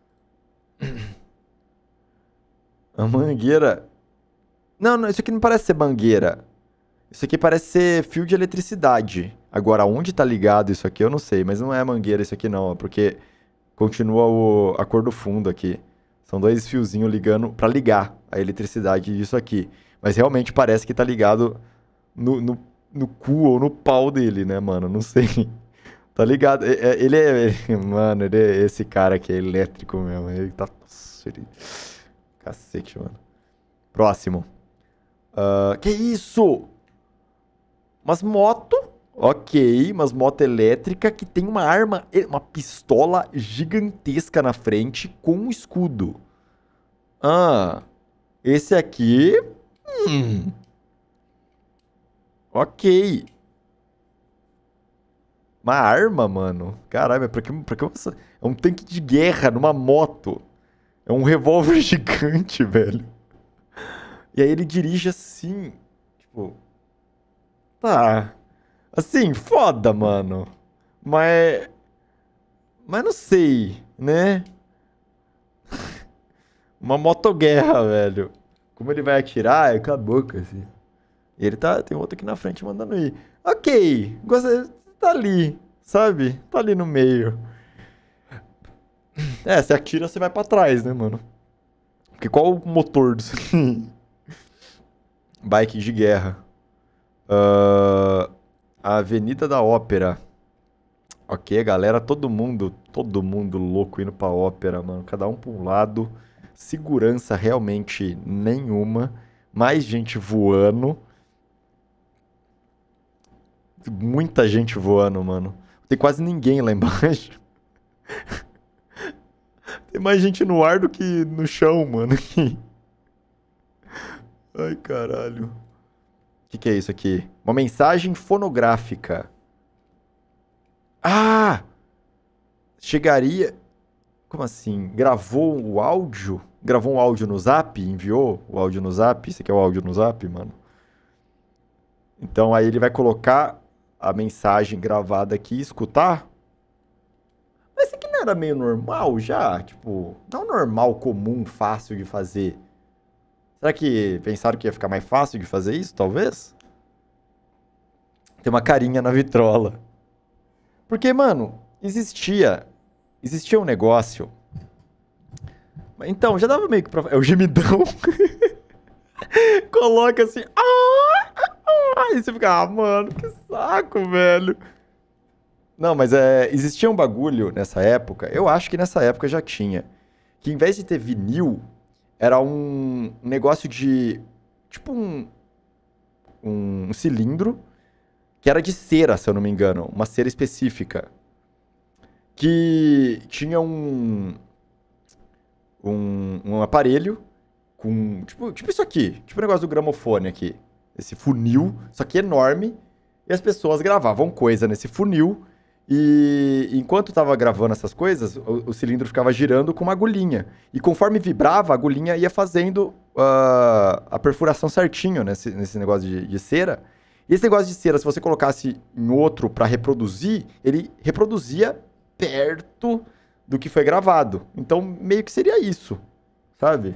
A mangueira... Não, não, isso aqui não parece ser mangueira. Isso aqui parece ser fio de eletricidade. Agora, onde tá ligado isso aqui, eu não sei. Mas não é mangueira isso aqui não, porque continua o... a cor do fundo aqui. São dois fiozinhos ligando pra ligar a eletricidade disso aqui. Mas realmente parece que tá ligado no, no, no cu ou no pau dele, né, mano? Não sei. Tá ligado? Ele é... Mano, ele é esse cara aqui, é elétrico mesmo. Ele tá... Nossa, ele... Cacete, mano. Próximo. Uh, que isso? Umas moto, ok, umas moto elétrica que tem uma arma, uma pistola gigantesca na frente com um escudo. Ah, esse aqui... Hum, ok. Uma arma, mano. Caralho, pra que, pra que você... É um tanque de guerra numa moto. É um revólver gigante, velho. E aí ele dirige assim. Tipo... Tá. Assim, foda, mano. Mas... Mas não sei, né? Uma motoguerra, velho. Como ele vai atirar, é com a boca, assim. E ele tá... Tem outro aqui na frente mandando ir. Ok. Gosta... Tá ali, sabe? Tá ali no meio. É, você atira, você vai pra trás, né, mano? Porque qual o motor disso aqui? Bike de guerra. Uh, a Avenida da Ópera. Ok, galera, todo mundo, todo mundo louco indo pra ópera, mano. Cada um pra um lado. Segurança realmente nenhuma. Mais gente voando. Muita gente voando, mano. Tem quase ninguém lá embaixo. Tem mais gente no ar do que no chão, mano. Ai, caralho. O que, que é isso aqui? Uma mensagem fonográfica. Ah! Chegaria... Como assim? Gravou o áudio? Gravou um áudio no Zap? Enviou o áudio no Zap? Você quer o áudio no Zap, mano? Então aí ele vai colocar a mensagem gravada aqui e escutar. Mas isso aqui não era meio normal já? Tipo, não normal, comum, fácil de fazer. Será que pensaram que ia ficar mais fácil de fazer isso, talvez? Tem uma carinha na vitrola. Porque, mano, existia... Existia um negócio... Então, já dava meio que pra... É o gemidão. Coloca assim... Aí você fica, ah, mano, que saco, velho. Não, mas é, existia um bagulho nessa época, eu acho que nessa época já tinha, que em vez de ter vinil, era um negócio de, tipo um, um cilindro, que era de cera, se eu não me engano, uma cera específica, que tinha um, um, um aparelho com, tipo, tipo isso aqui, tipo o negócio do gramofone aqui. Esse funil, só que enorme, e as pessoas gravavam coisa nesse funil, e enquanto tava gravando essas coisas, o, o cilindro ficava girando com uma agulhinha. E conforme vibrava, a agulhinha ia fazendo uh, a perfuração certinho nesse, nesse negócio de, de cera. E esse negócio de cera, se você colocasse em outro para reproduzir, ele reproduzia perto do que foi gravado. Então, meio que seria isso, sabe?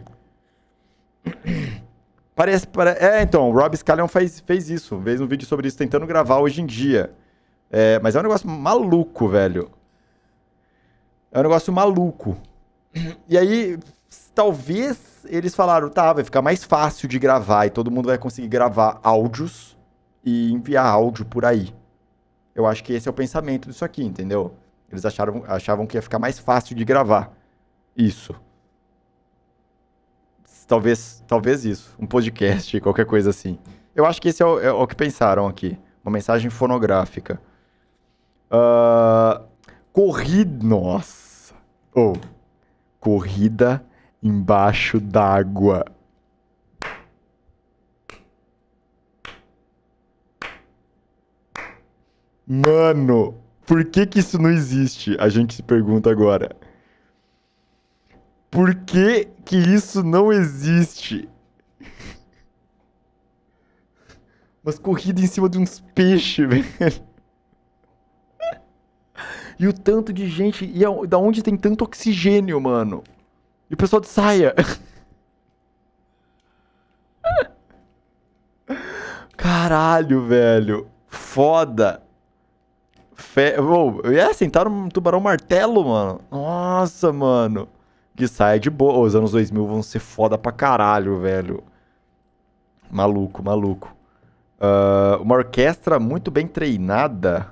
Parece, pare... É, então, o Rob Scallion fez, fez isso. Fez um vídeo sobre isso, tentando gravar hoje em dia. É, mas é um negócio maluco, velho. É um negócio maluco. E aí, talvez eles falaram, tá, vai ficar mais fácil de gravar e todo mundo vai conseguir gravar áudios e enviar áudio por aí. Eu acho que esse é o pensamento disso aqui, entendeu? Eles acharam, achavam que ia ficar mais fácil de gravar. Isso. Talvez, talvez isso. Um podcast, qualquer coisa assim. Eu acho que esse é o, é o que pensaram aqui. Uma mensagem fonográfica. Uh, corrida... Nossa. Oh. Corrida embaixo d'água. Mano, por que que isso não existe? A gente se pergunta agora. Por que que isso não existe? Mas corrida em cima de uns peixes, velho. E o tanto de gente... E a, da onde tem tanto oxigênio, mano? E o pessoal de saia. Caralho, velho. Foda. Fe... Oh, é, sentaram um tubarão martelo, mano. Nossa, mano. Que saia de boa. Os anos dois mil vão ser foda pra caralho, velho. Maluco, maluco. Uh, uma orquestra muito bem treinada.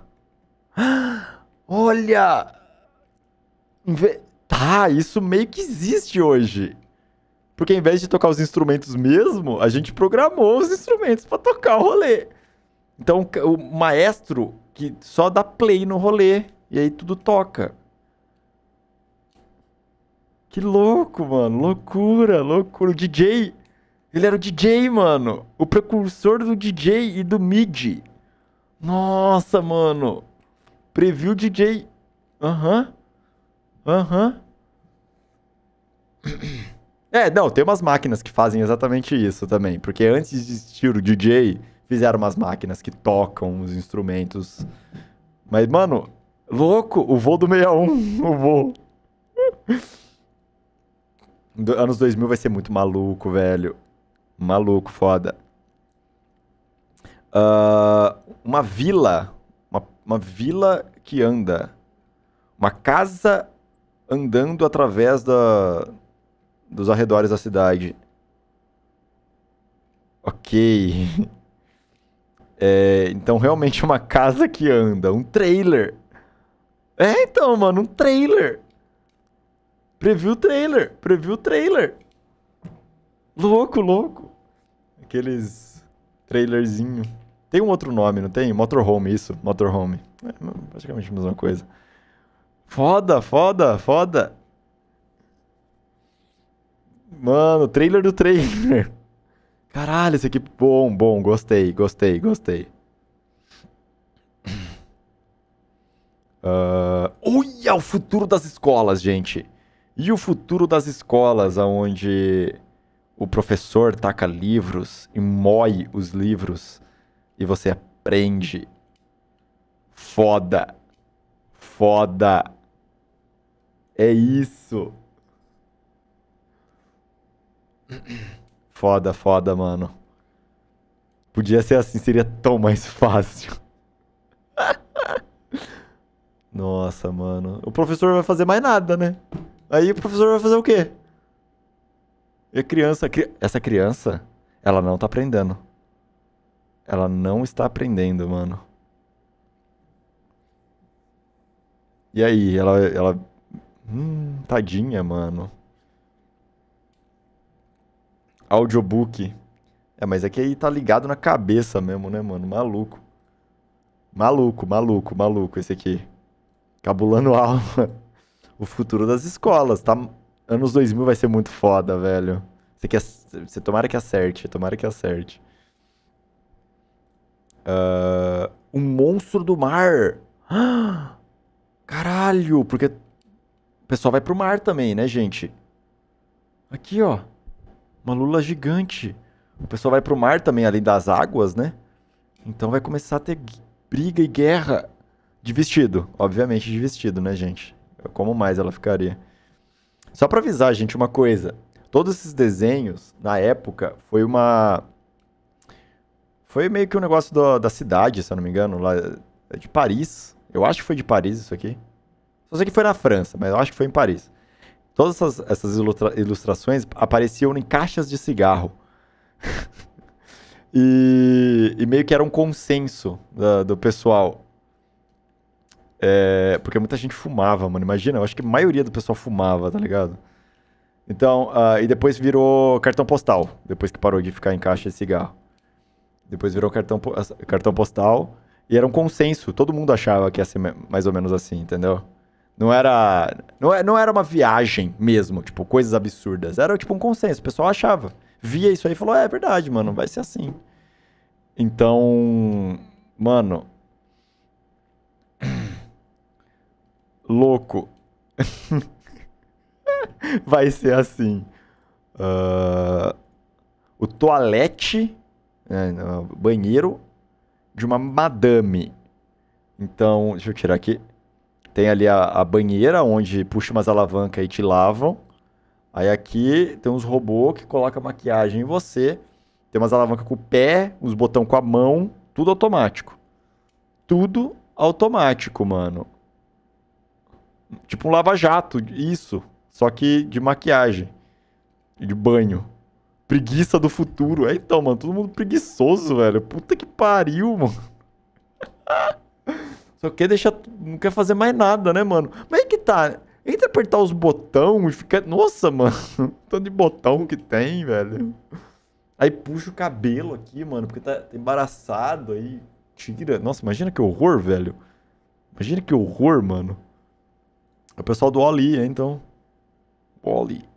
Olha! Inve... Tá, isso meio que existe hoje. Porque ao invés de tocar os instrumentos mesmo, a gente programou os instrumentos pra tocar o rolê. Então, o maestro que só dá play no rolê e aí tudo toca. Que louco, mano. Loucura, loucura. O D J. Ele era o D J, mano. O precursor do D J e do midi. Nossa, mano. Preview D J. Aham. Uhum. Aham. Uhum. É, não, tem umas máquinas que fazem exatamente isso também. Porque antes de existir o D J, fizeram umas máquinas que tocam os instrumentos. Mas, mano, louco, o voo do sessenta e um, o voo. Do, anos dois mil vai ser muito maluco, velho. Maluco, foda. Uh, uma vila. Uma, uma vila que anda. Uma casa andando através da, dos arredores da cidade. Ok. É, então, realmente é uma casa que anda. Um trailer. É, então, mano, um trailer. Preview trailer. Preview trailer. Louco, louco. Aqueles trailerzinho. Tem um outro nome, não tem? Motorhome, isso. Motorhome. É praticamente a mesma coisa. Foda, foda, foda. Mano, trailer do trailer. Caralho, esse aqui bom, bom. Gostei, gostei, gostei. Uh, olha o futuro das escolas, gente. E o futuro das escolas, onde o professor taca livros e moe os livros e você aprende. Foda. Foda. É isso. Foda, foda, mano. Podia ser assim, seria tão mais fácil. Nossa, mano. O professor vai fazer mais nada, né? Aí o professor vai fazer o quê? E a criança... Essa criança, ela não tá aprendendo. Ela não está aprendendo, mano. E aí, ela... ela... Hum, tadinha, mano. Audiobook. É, mas aqui aí tá ligado na cabeça mesmo, né, mano? Maluco. Maluco, maluco, maluco esse aqui. Cabulando aula. O futuro das escolas, tá? Anos dois mil vai ser muito foda, velho. Você quer... Você tomara que acerte, tomara que acerte. Uh, um monstro do mar. Caralho, porque o pessoal vai pro mar também, né, gente? Aqui, ó. Uma lula gigante. O pessoal vai pro mar também, além das águas, né? Então vai começar a ter briga e guerra. De vestido, obviamente de vestido, né, gente? Como mais ela ficaria? Só pra avisar, gente, uma coisa. Todos esses desenhos, na época, foi uma... Foi meio que um negócio do, da cidade, se eu não me engano, lá de Paris. Eu acho que foi de Paris isso aqui. Só sei que foi na França, mas eu acho que foi em Paris. Todas essas, essas ilustra, ilustrações apareciam em caixas de cigarro. e, e meio que era um consenso da, do pessoal. É, porque muita gente fumava, mano. Imagina, eu acho que a maioria do pessoal fumava, tá ligado? Então, uh, e depois virou cartão postal. Depois que parou de ficar em caixa de cigarro. Depois virou cartão, cartão postal. E era um consenso. Todo mundo achava que ia ser mais ou menos assim, entendeu? Não era, não, não era uma viagem mesmo, tipo, coisas absurdas. Era tipo um consenso. O pessoal achava. Via isso aí e falou, é, é verdade, mano, vai ser assim. Então, mano... Louco. Vai ser assim. Uh, o toalete, é, o banheiro de uma madame. Então, deixa eu tirar aqui. Tem ali a, a banheira, onde puxa umas alavancas e te lavam. Aí aqui tem uns robôs que colocam maquiagem em você. Tem umas alavancas com o pé, uns botões com a mão. Tudo automático. Tudo automático, mano. Tipo um lava-jato, isso. Só que de maquiagem. De banho. Preguiça do futuro. É, então, mano, todo mundo preguiçoso, velho. Puta que pariu, mano. Só quer deixar... Não quer fazer mais nada, né, mano? Mas aí que tá. Entra apertar os botões e fica... Nossa, mano. Tanto de botão que tem, velho. Aí puxa o cabelo aqui, mano, porque tá embaraçado aí. Tira. Nossa, imagina que horror, velho. Imagina que horror, mano. É o pessoal do Oli, hein, então. Oli.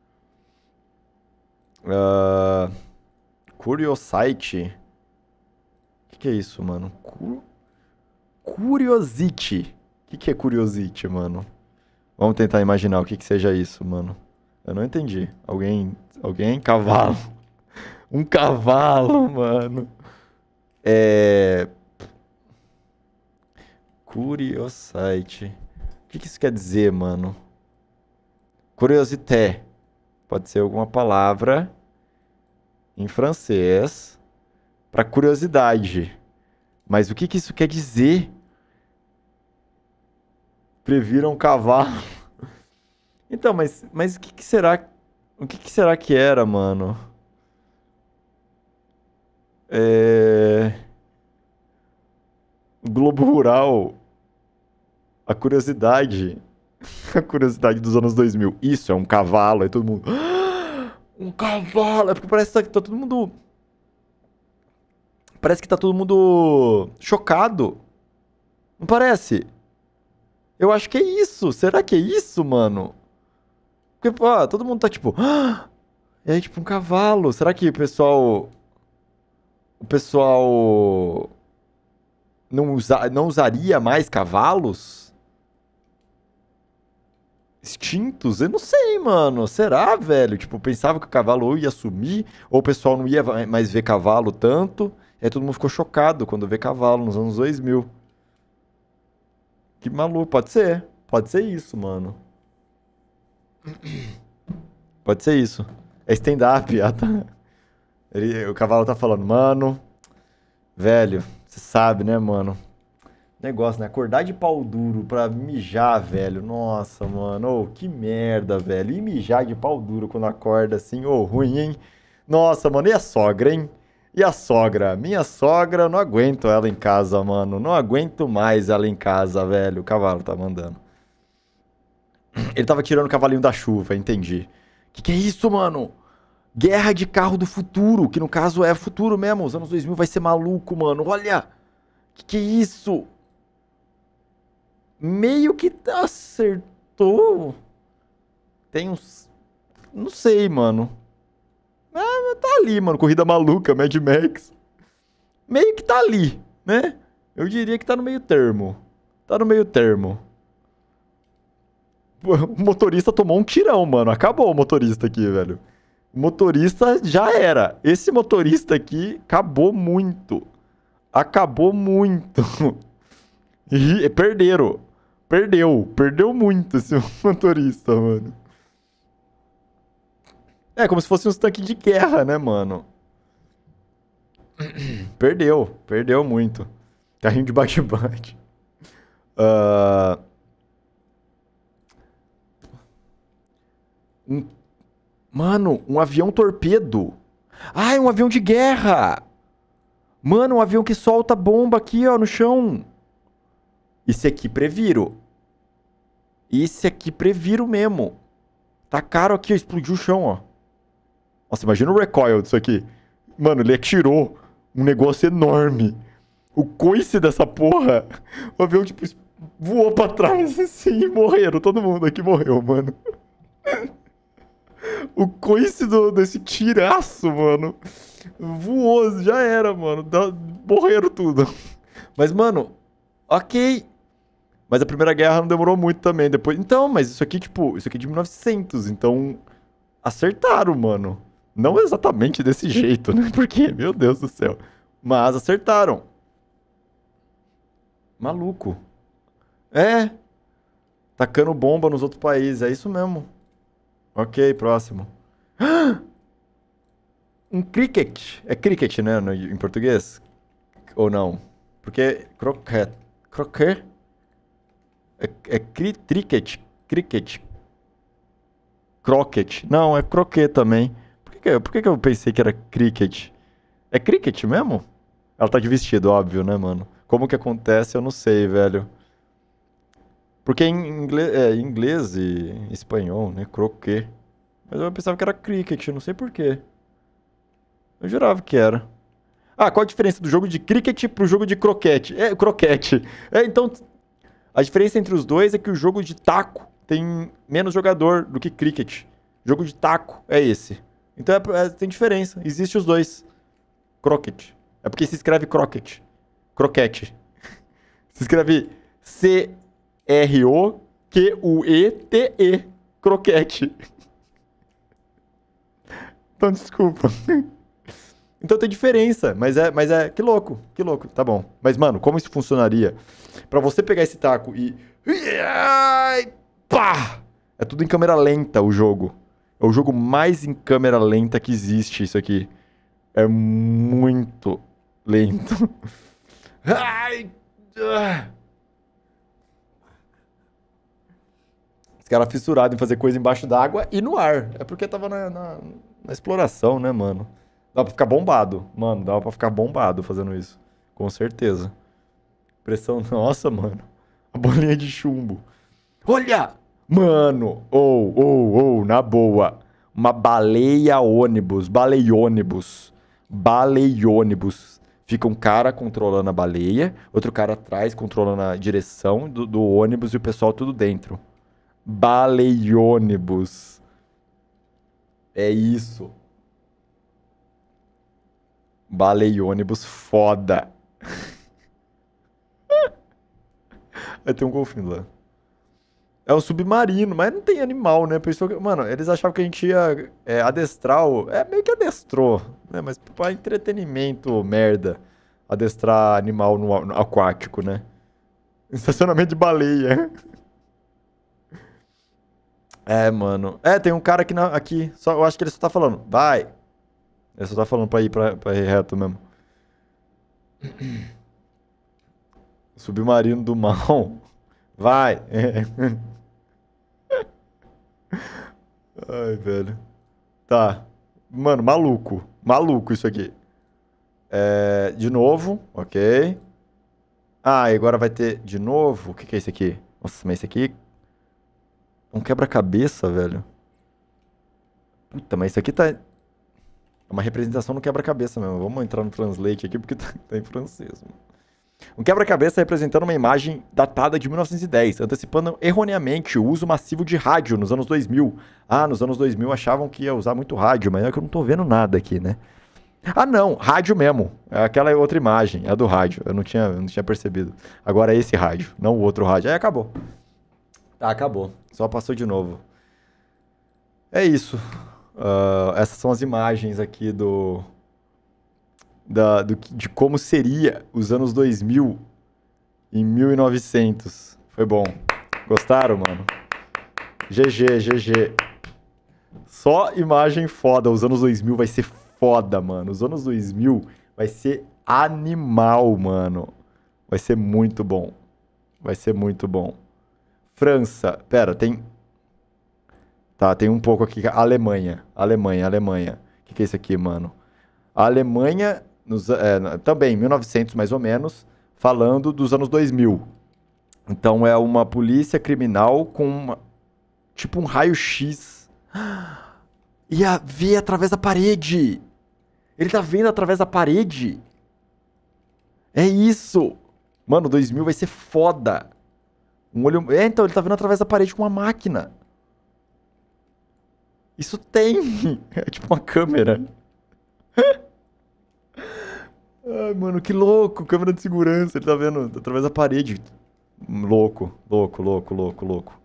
Uh, Curiosity. O que, que é isso, mano? Cu... Curiosity. O que, que é Curiosity, mano? Vamos tentar imaginar o que, que seja isso, mano. Eu não entendi. Alguém... Alguém? Cavalo. Um cavalo, mano. É... Curiosity. O que, que isso quer dizer, mano? Curiosité. Pode ser alguma palavra em francês para curiosidade. Mas o que, que isso quer dizer? Previra um cavalo. Então, mas, mas o que, que será? O que, que será que era, mano? É... Globo Rural. A curiosidade. A curiosidade dos anos dois mil. Isso, é um cavalo. Aí todo mundo... Um cavalo! É porque parece que tá todo mundo... Parece que tá todo mundo chocado. Não parece? Eu acho que é isso. Será que é isso, mano? Porque, pô, todo mundo tá tipo... E aí, tipo, um cavalo. Será que o pessoal... O pessoal... Não, usa... não usaria mais cavalos? Extintos? Eu não sei, mano. Será, velho? Tipo, pensava que o cavalo ou ia sumir, ou o pessoal não ia mais ver cavalo tanto. E aí todo mundo ficou chocado quando vê cavalo nos anos dois mil. Que maluco. Pode ser. Pode ser isso, mano. Pode ser isso. É stand-up. Ah, tá. Ele, o cavalo tá falando, mano... Velho, você sabe, né, mano? Negócio, né? Acordar de pau duro pra mijar, velho. Nossa, mano. Oh, que merda, velho. E mijar de pau duro quando acorda assim, ô, oh, ruim, hein? Nossa, mano. E a sogra, hein? E a sogra? Minha sogra, não aguento ela em casa, mano. Não aguento mais ela em casa, velho. O cavalo tá mandando. Ele tava tirando o cavalinho da chuva, entendi. Que que é isso, mano? Guerra de carro do futuro, que no caso é futuro mesmo. Os anos dois mil vai ser maluco, mano. Olha! Que que é isso? Meio que acertou. Tem uns... Não sei, mano. Ah, tá ali, mano. Corrida maluca, Mad Max. Meio que tá ali, né? Eu diria que tá no meio termo. Tá no meio termo. O motorista tomou um tirão, mano. Acabou o motorista aqui, velho. O motorista já era. Esse motorista aqui acabou muito. Acabou muito. E perderam. Perdeu. Perdeu muito esse motorista, mano. É como se fosse uns tanques de guerra, né, mano? Perdeu. Perdeu muito. Carrinho de bate-bate. Uh... Um... Mano, um avião torpedo. Ah, é um avião de guerra. Mano, um avião que solta bomba aqui, ó, no chão. Esse aqui previro. Esse aqui previro mesmo. Tá caro aqui, ó, explodiu o chão, ó. Nossa, imagina o recoil disso aqui. Mano, ele atirou um negócio enorme. O coice dessa porra. O avião, tipo, voou pra trás assim e morreram. Todo mundo aqui morreu, mano. O coice do, desse tiraço, mano. Voou, já era, mano. Da, morreram tudo. Mas, mano, ok. Mas a Primeira Guerra não demorou muito também. Depois... Então, mas isso aqui, tipo, isso aqui é de mil e novecentos. Então, acertaram, mano. Não exatamente desse jeito, né? Porque, meu Deus do céu. Mas acertaram. Maluco. É. Tacando bomba nos outros países. É isso mesmo. Ok, próximo. Um cricket. É cricket, né? No, em português? Ou não? Porque croquet. Croquet? É, é cri, cricket. Cricket. Croquet. Não, é croquet também. Por que, que, por que, que eu pensei que era cricket? É cricket mesmo? Ela tá de vestido, óbvio, né, mano? Como que acontece, eu não sei, velho. Porque em inglês, é, em inglês e espanhol, né? Croquet. Mas eu pensava que era cricket, não sei por quê. Eu jurava que era. Ah, qual a diferença do jogo de cricket pro jogo de croquete? É, croquete. É, então, a diferença entre os dois é que o jogo de taco tem menos jogador do que cricket. Jogo de taco é esse. Então, é, é, tem diferença. Existe os dois. Croquet. É porque se escreve croquet. Croquete. Se escreve C R O Q U E T E. Croquete. Então, desculpa. Então tem diferença, mas é, mas é... Que louco, que louco. Tá bom. Mas, mano, como isso funcionaria? Pra você pegar esse taco e... Pá! É tudo em câmera lenta o jogo. É o jogo mais em câmera lenta que existe, isso aqui. É muito lento. Ai! Os caras fissurados em fazer coisa embaixo d'água e no ar. É porque tava na, na, na exploração, né, mano? Dá pra ficar bombado. Mano, dá pra ficar bombado fazendo isso. Com certeza. Pressão... Nossa, mano. A bolinha de chumbo. Olha! Mano! Ou, ou, ou, na boa. Uma baleia ônibus. Baleiônibus. Baleiônibus. Fica um cara controlando a baleia, outro cara atrás controlando a direção do, do ônibus e o pessoal tudo dentro. Baleiônibus. É isso. Baleiônibus foda. Aí tem um golfinho lá. É um submarino, mas não tem animal, né? Pensou que, mano, eles achavam que a gente ia é, adestrar o... É, meio que adestrou, né? Mas pra entretenimento, merda. Adestrar animal no, no aquático, né? Estacionamento de baleia. É, mano. É, tem um cara aqui, na, aqui só, eu acho que ele só tá falando, vai. Ele só tá falando pra ir, pra, pra ir reto mesmo. Submarino do mal. Vai. Ai, velho. Tá. Mano, maluco. Maluco isso aqui. É, de novo, ok. Ah, e agora vai ter de novo. O que que é esse aqui? Nossa, mas esse aqui... É um quebra-cabeça, velho. Puta, mas isso aqui tá... É uma representação no quebra-cabeça mesmo. Vamos entrar no Translate aqui, porque tá, tá em francês. Mano. Um quebra-cabeça representando uma imagem datada de mil novecentos e dez, antecipando erroneamente o uso massivo de rádio nos anos dois mil. Ah, nos anos dois mil achavam que ia usar muito rádio, mas é que eu não tô vendo nada aqui, né? Ah, não, rádio mesmo. É aquela outra imagem, é a do rádio. Eu não tinha, eu não tinha percebido. Agora é esse rádio, não o outro rádio. Aí acabou. Tá, acabou. Só passou de novo. É isso. Uh, essas são as imagens aqui do... Da, do, de como seria os anos dois mil em mil e novecentos. Foi bom. Gostaram, mano? G G, G G. Só imagem foda. Os anos dois mil vai ser foda, mano. Os anos dois mil vai ser animal, mano. Vai ser muito bom. Vai ser muito bom. França. Pera, tem... Tá, tem um pouco aqui. Alemanha. Alemanha, Alemanha. O que, que é isso aqui, mano? A Alemanha... Nos, é, também, mil e novecentos mais ou menos, falando dos anos dois mil. Então é uma polícia criminal com uma, tipo um raio-x. Ia ver através da parede. Ele tá vendo através da parede. É isso. Mano, dois mil vai ser foda. Um olho... É, então, ele tá vendo através da parede com uma máquina. Isso tem. É tipo uma câmera. Ai, mano, que louco. Câmera de segurança. Ele tá vendo através da parede. Louco, louco, louco, louco, louco.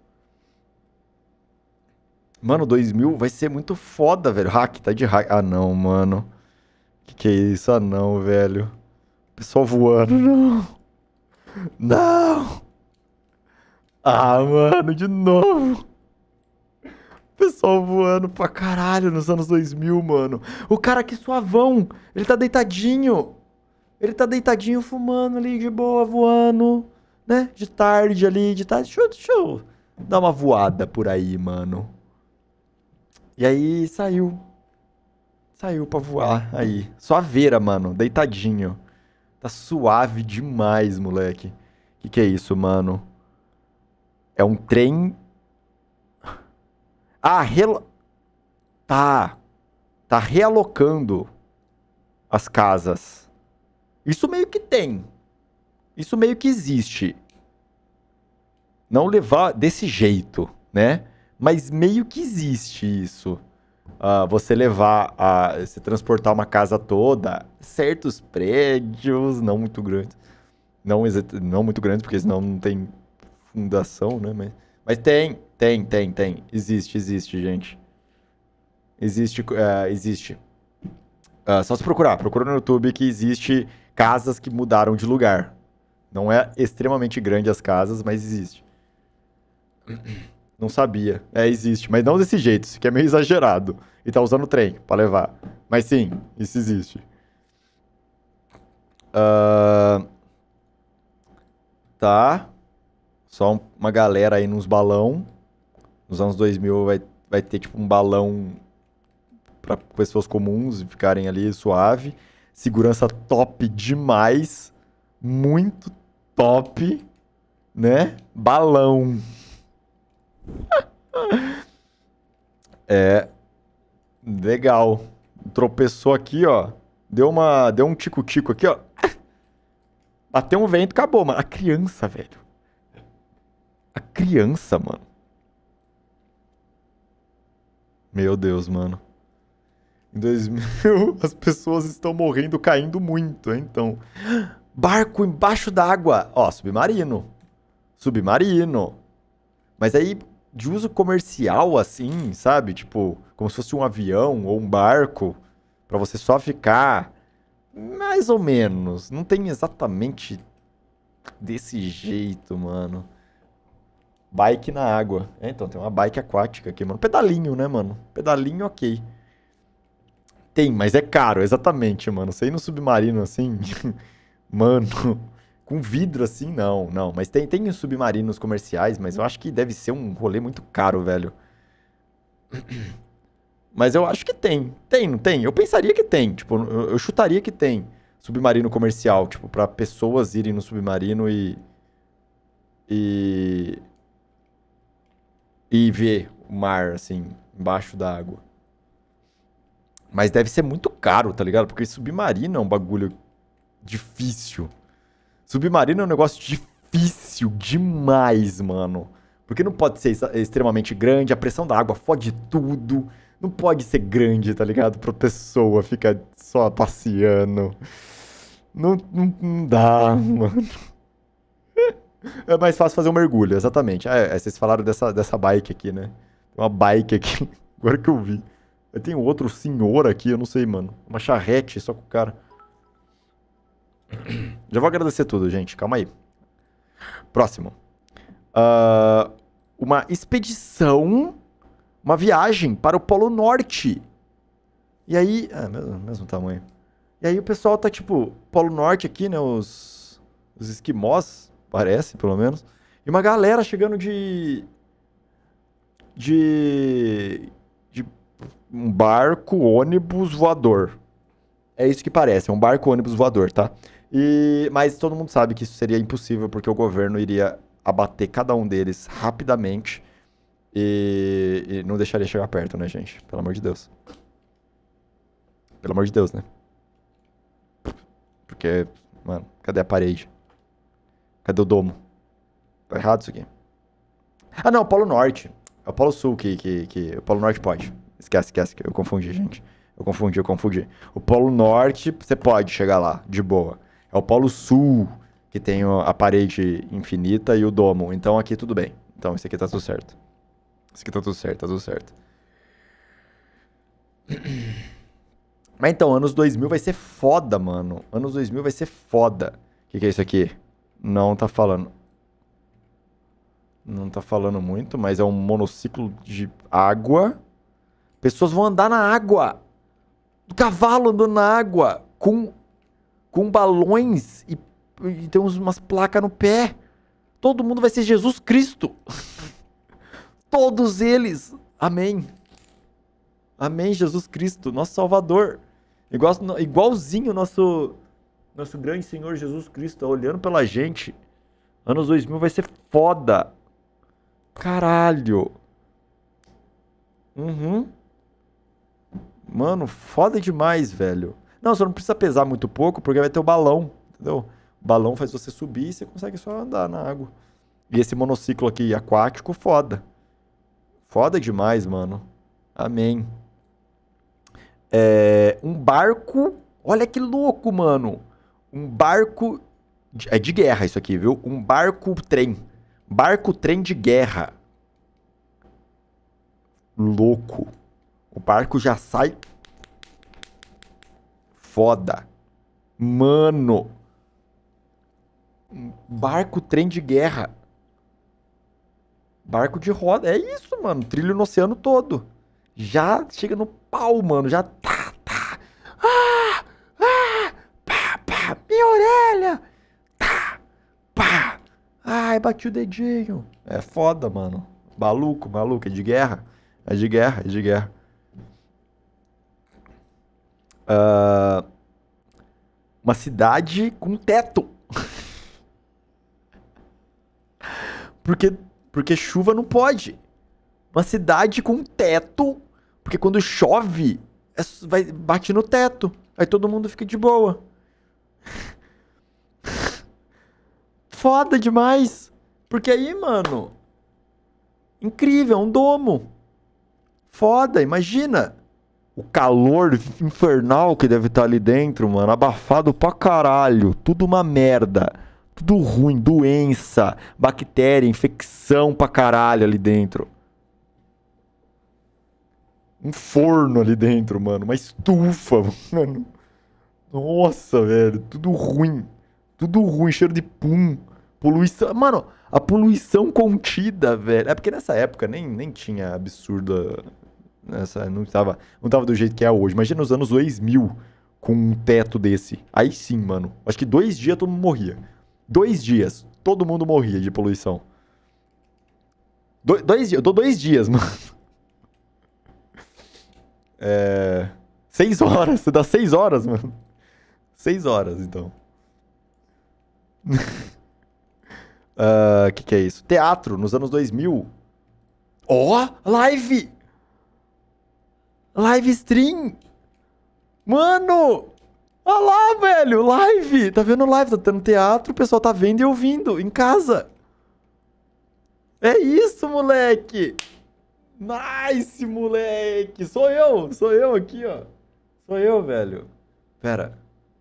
Mano, dois mil vai ser muito foda, velho. Hack, tá de hack. Ah, não, mano. Que que é isso? Ah, não, velho. Pessoal voando, não. Não. Ah, mano, de novo. Pessoal voando pra caralho nos anos dois mil, mano. O cara aqui suavão. Ele tá deitadinho. Ele tá deitadinho fumando ali de boa, voando, né? De tarde ali, de tarde. Deixa eu, deixa eu dar uma voada por aí, mano. E aí saiu. Saiu pra voar aí. Suaveira, mano. Deitadinho. Tá suave demais, moleque. Que que é isso, mano? É um trem... Ah, relo... Tá. Tá realocando as casas. Isso meio que tem. Isso meio que existe. Não levar desse jeito, né? Mas meio que existe isso. Uh, você levar, a, você transportar uma casa toda, certos prédios, não muito grandes. Não, não muito grandes, porque senão não tem fundação, né? Mas, mas tem, tem, tem, tem. Existe, existe, gente. Existe, uh, existe. Uh, só se procurar. Procura no YouTube que existe casas que mudaram de lugar. Não é extremamente grande as casas, mas existe. Não sabia. É, existe. Mas não desse jeito. Isso aqui é meio exagerado. E tá usando trem pra levar. Mas sim, isso existe. Uh... Tá. Só uma galera aí nos balão. Nos anos dois mil vai, vai ter tipo um balão pra pessoas comuns ficarem ali suave. Segurança top demais. Muito top. Né? Balão. É. Legal. Tropeçou aqui, ó. Deu uma, deu um tico-tico aqui, ó. Bateu um vento, acabou, mano. A criança, velho. A criança, mano. Meu Deus, mano. Em dois mil, as pessoas estão morrendo, caindo muito, hein? Então, barco embaixo d'água. Ó, submarino. Submarino. Mas aí, de uso comercial, assim, sabe? Tipo, como se fosse um avião ou um barco, pra você só ficar... Mais ou menos. Não tem exatamente desse jeito, mano. Bike na água. É, então, tem uma bike aquática aqui, mano. Pedalinho, né, mano? Pedalinho, ok. Tem, mas é caro, exatamente, mano. Você ir no submarino, assim... mano... Com vidro assim, não, não. Mas tem, tem os submarinos comerciais, mas eu acho que deve ser um rolê muito caro, velho. Mas eu acho que tem. Tem, não tem? Eu pensaria que tem. Tipo, eu, eu chutaria que tem submarino comercial, tipo, pra pessoas irem no submarino e... E... E ver o mar, assim, embaixo da água. Mas deve ser muito caro, tá ligado? Porque submarino é um bagulho difícil. Submarino é um negócio difícil demais, mano. Porque não pode ser extremamente grande, a pressão da água fode tudo. Não pode ser grande, tá ligado? Pra pessoa ficar só passeando. Não, não, não dá, mano. É mais fácil fazer um mergulho, exatamente. Ah, é, vocês falaram dessa, dessa bike aqui, né? Tem uma bike aqui, agora que eu vi. Tem outro senhor aqui, eu não sei, mano. Uma charrete só com o cara. Já vou agradecer tudo, gente. Calma aí. Próximo. Uh, uma expedição, uma viagem para o Polo Norte. E aí... Ah, mesmo, mesmo tamanho. E aí o pessoal tá, tipo, Polo Norte aqui, né? Os, os esquimós, parece, pelo menos. E uma galera chegando de... De... De um barco ônibus voador. É isso que parece, é um barco ônibus voador, tá? E, mas todo mundo sabe que isso seria impossível, porque o governo iria abater cada um deles rapidamente e, e não deixaria chegar perto, né, gente? Pelo amor de Deus. Pelo amor de Deus, né? Porque, mano, cadê a parede? Cadê o domo? Tá errado isso aqui. Ah, não, o Polo Norte. É o Polo Sul que, que, que... O Polo Norte pode. Esquece, esquece. Eu confundi, gente. Eu confundi, eu confundi. O Polo Norte, você pode chegar lá, de boa. É o Polo Sul que tem a parede infinita e o domo. Então aqui tudo bem. Então isso aqui tá tudo certo. Isso aqui tá tudo certo, tá tudo certo. Mas então, anos dois mil vai ser foda, mano. Anos dois mil vai ser foda. O que, que é isso aqui? Não tá falando. Não tá falando muito, mas é um monociclo de água. Pessoas vão andar na água. Do cavalo andando na água. Com, com balões e, e tem uns, umas placas no pé. Todo mundo vai ser Jesus Cristo. Todos eles. Amém. Amém, Jesus Cristo, nosso Salvador. Igual, igualzinho o nosso, nosso grande Senhor Jesus Cristo, olhando pela gente. Anos dois mil vai ser foda. Caralho. Uhum. Mano, foda demais, velho. Não, você não precisa pesar muito pouco, porque vai ter o balão, entendeu? O balão faz você subir e você consegue só andar na água. E esse monociclo aqui aquático, foda. Foda demais, mano. Amém. É, um barco... Olha que louco, mano. Um barco... de- É de guerra isso aqui, viu? Um barco-trem. Barco-trem de guerra. Louco. O barco já sai... Foda. Mano. Um barco-trem de guerra. Barco de roda. É isso, mano. Trilho no oceano todo. Já chega no pau, mano. Já tá, tá. Ah! Ah! Pá, pá. Minha orelha! Tá! Pá! Ai, bati o dedinho. É foda, mano. Maluco, maluco. É de guerra. É de guerra, é de guerra. Ah, uma cidade com teto. Porque, porque chuva não pode. Uma cidade com teto. Porque quando chove, é s- vai, bate no teto. Aí todo mundo fica de boa. Foda demais. Porque aí, mano. Incrível, é um domo. Foda, imagina. O calor infernal que deve estar ali dentro, mano. Abafado pra caralho. Tudo uma merda. Tudo ruim. Doença, bactéria, infecção pra caralho ali dentro. Um forno ali dentro, mano. Uma estufa, mano. Nossa, velho. Tudo ruim. Tudo ruim. Cheiro de pum. Poluição. Mano, a poluição contida, velho. É porque nessa época nem, nem tinha absurda. Nessa, não tava, não tava do jeito que é hoje. Imagina nos anos dois mil com um teto desse. Aí sim, mano. Acho que dois dias todo mundo morria. Dois dias. Todo mundo morria de poluição. Do- dois dias. Eu dou dois dias, mano. É. Seis horas. Você dá seis horas, mano. Seis horas, então. O que que é isso? Teatro, nos anos dois mil. Ó, live! Live stream! Mano! Olha lá, velho! Live! Tá vendo live? Tá tendo teatro, o pessoal tá vendo e ouvindo em casa. É isso, moleque! Nice, moleque! Sou eu! Sou eu aqui, ó. Sou eu, velho. Pera.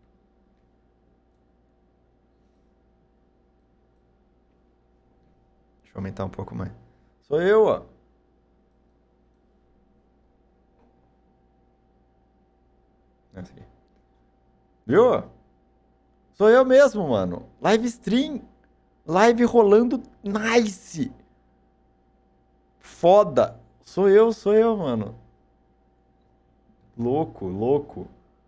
Deixa eu aumentar um pouco mais. Sou eu, ó. Essa aqui. Viu? Sou eu mesmo, mano. Live stream. Live rolando nice. Foda. Sou eu, sou eu, mano. Louco, louco.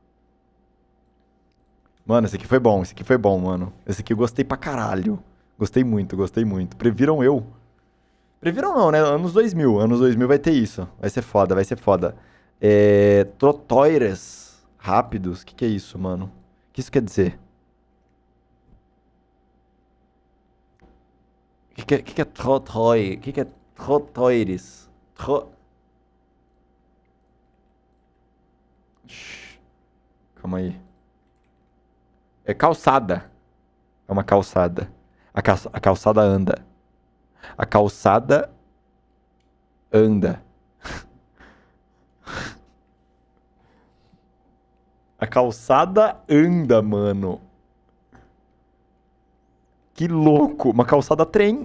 Mano, esse aqui foi bom, esse aqui foi bom, mano. Esse aqui eu gostei pra caralho. Gostei muito, gostei muito. Previram eu. Previram não, né? Anos dois mil. Anos dois mil vai ter isso. Vai ser foda, vai ser foda. É... Trotoiras rápidos. O que que é isso, mano? O que isso quer dizer? O que que é, que que é trotoi? O que que é trotoires? Tro... Shhh, calma aí. É calçada. É uma calçada. A, calça- a calçada anda. A calçada anda. A calçada anda, mano. Que louco. Uma calçada trem.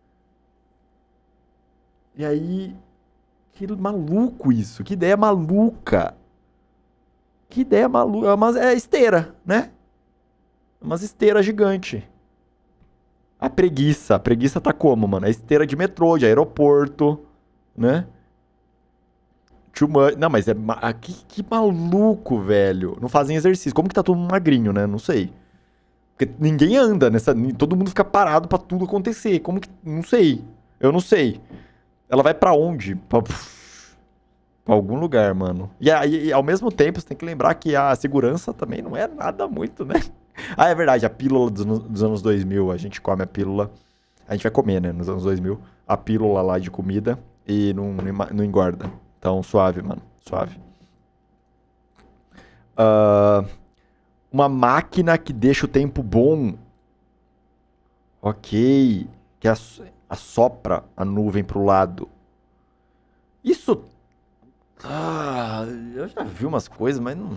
E aí. Que maluco isso. Que ideia maluca. Que ideia maluca. É uma é esteira, né? É umas esteiras gigante. A preguiça. A preguiça tá como, mano? É esteira de metrô, de aeroporto, né? Too much. Não, mas é. ma- ah, Que, que maluco, velho. Não fazem exercício. Como que tá todo mundo magrinho, né? Não sei. Porque ninguém anda nessa. ni- Todo mundo fica parado pra tudo acontecer. Como que. Não sei. Eu não sei. Ela vai pra onde? Pra, pra algum lugar, mano. E aí, e ao mesmo tempo, você tem que lembrar que a segurança também não é nada muito, né? Ah, é verdade. A pílula dos, anos- dos anos dois mil. A gente come a pílula. A gente vai comer, né? Nos anos dois mil. A pílula lá de comida. E não, não ema- não engorda. Então, suave, mano. Suave. Uh, uma máquina que deixa o tempo bom. Ok. Que ass assopra a nuvem pro lado. Isso... Ah, eu já vi umas coisas, mas não...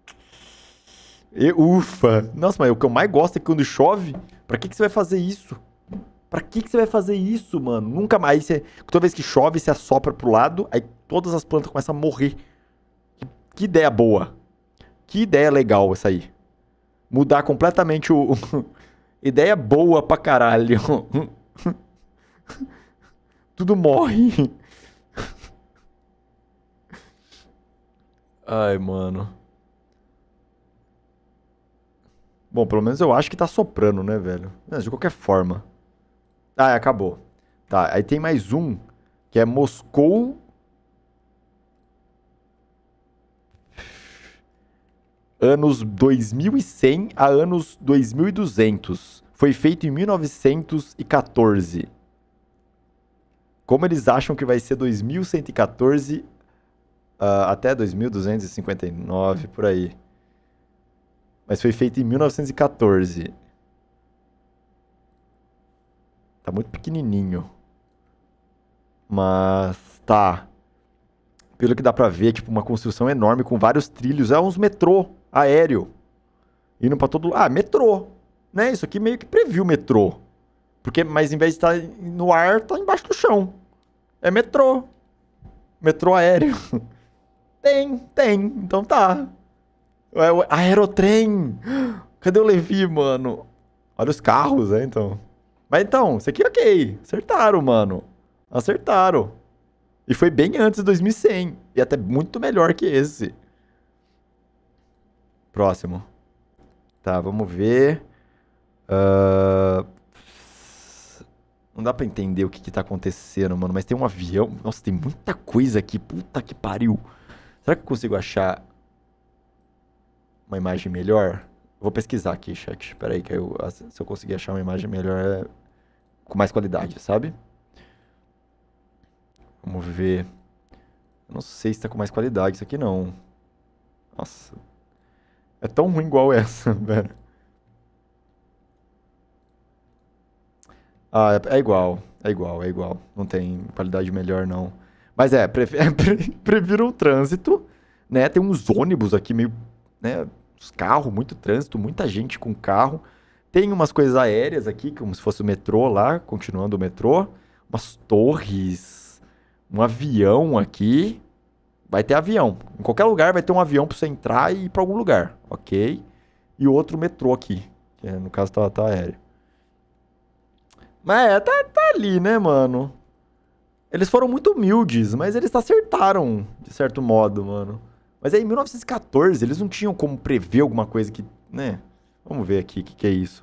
E, ufa! Nossa, mas o que eu mais gosto é que quando chove, pra que, que você vai fazer isso? Pra que, que você vai fazer isso, mano? Nunca mais. Você, toda vez que chove, você assopra pro lado, aí todas as plantas começam a morrer. Que, que ideia boa. Que ideia legal essa aí. Mudar completamente o... Ideia boa pra caralho. Tudo morre. Ai, mano. Bom, pelo menos eu acho que tá soprando, né, velho? Mas de qualquer forma. Ah, acabou. Tá, aí tem mais um, que é Moscou... Anos dois mil e cem a anos dois mil e duzentos. Foi feito em mil novecentos e quatorze. Como eles acham que vai ser dois mil cento e quatorze uh, até dois mil duzentos e cinquenta e nove, por aí. Mas foi feito em mil novecentos e quatorze. Tá muito pequenininho. Mas tá. Pelo que dá pra ver, é tipo uma construção enorme com vários trilhos. É uns metrô aéreo. Indo pra todo... Ah, metrô. Né? Isso aqui meio que previu metrô. Porque, mas em vez de estar no ar, tá embaixo do chão. É metrô. Metrô aéreo. Tem, tem. Então tá. É o aerotrem. Cadê o Levi, mano? Olha os carros, né, então. Mas então, isso aqui é ok. Acertaram, mano. Acertaram. E foi bem antes de dois mil e cem. E até muito melhor que esse. Próximo. Tá, vamos ver. Uh... Não dá pra entender o que que tá acontecendo, mano. Mas tem um avião. Nossa, tem muita coisa aqui. Puta que pariu. Será que eu consigo achar uma imagem melhor? Vou pesquisar aqui, chat. Pera aí, que eu, se eu conseguir achar uma imagem melhor é... com mais qualidade, sabe? Vamos ver. Eu não sei se tá com mais qualidade isso aqui, não. Nossa. É tão ruim igual essa, velho. Ah, é, é igual. É igual, é igual. Não tem qualidade melhor, não. Mas é, pre pre previram o trânsito, né? Tem uns ônibus aqui meio... né? Os carros, muito trânsito, muita gente com carro. Tem umas coisas aéreas aqui, como se fosse o metrô lá, continuando o metrô. Umas torres, um avião aqui. Vai ter avião. Em qualquer lugar vai ter um avião pra você entrar e ir pra algum lugar, ok? E outro metrô aqui, que no caso tá, tá aéreo. Mas é, tá, tá ali, né, mano? Eles foram muito humildes, mas eles acertaram, de certo modo, mano. Mas aí, em mil novecentos e quatorze, eles não tinham como prever alguma coisa que, né? Vamos ver aqui o que, que é isso.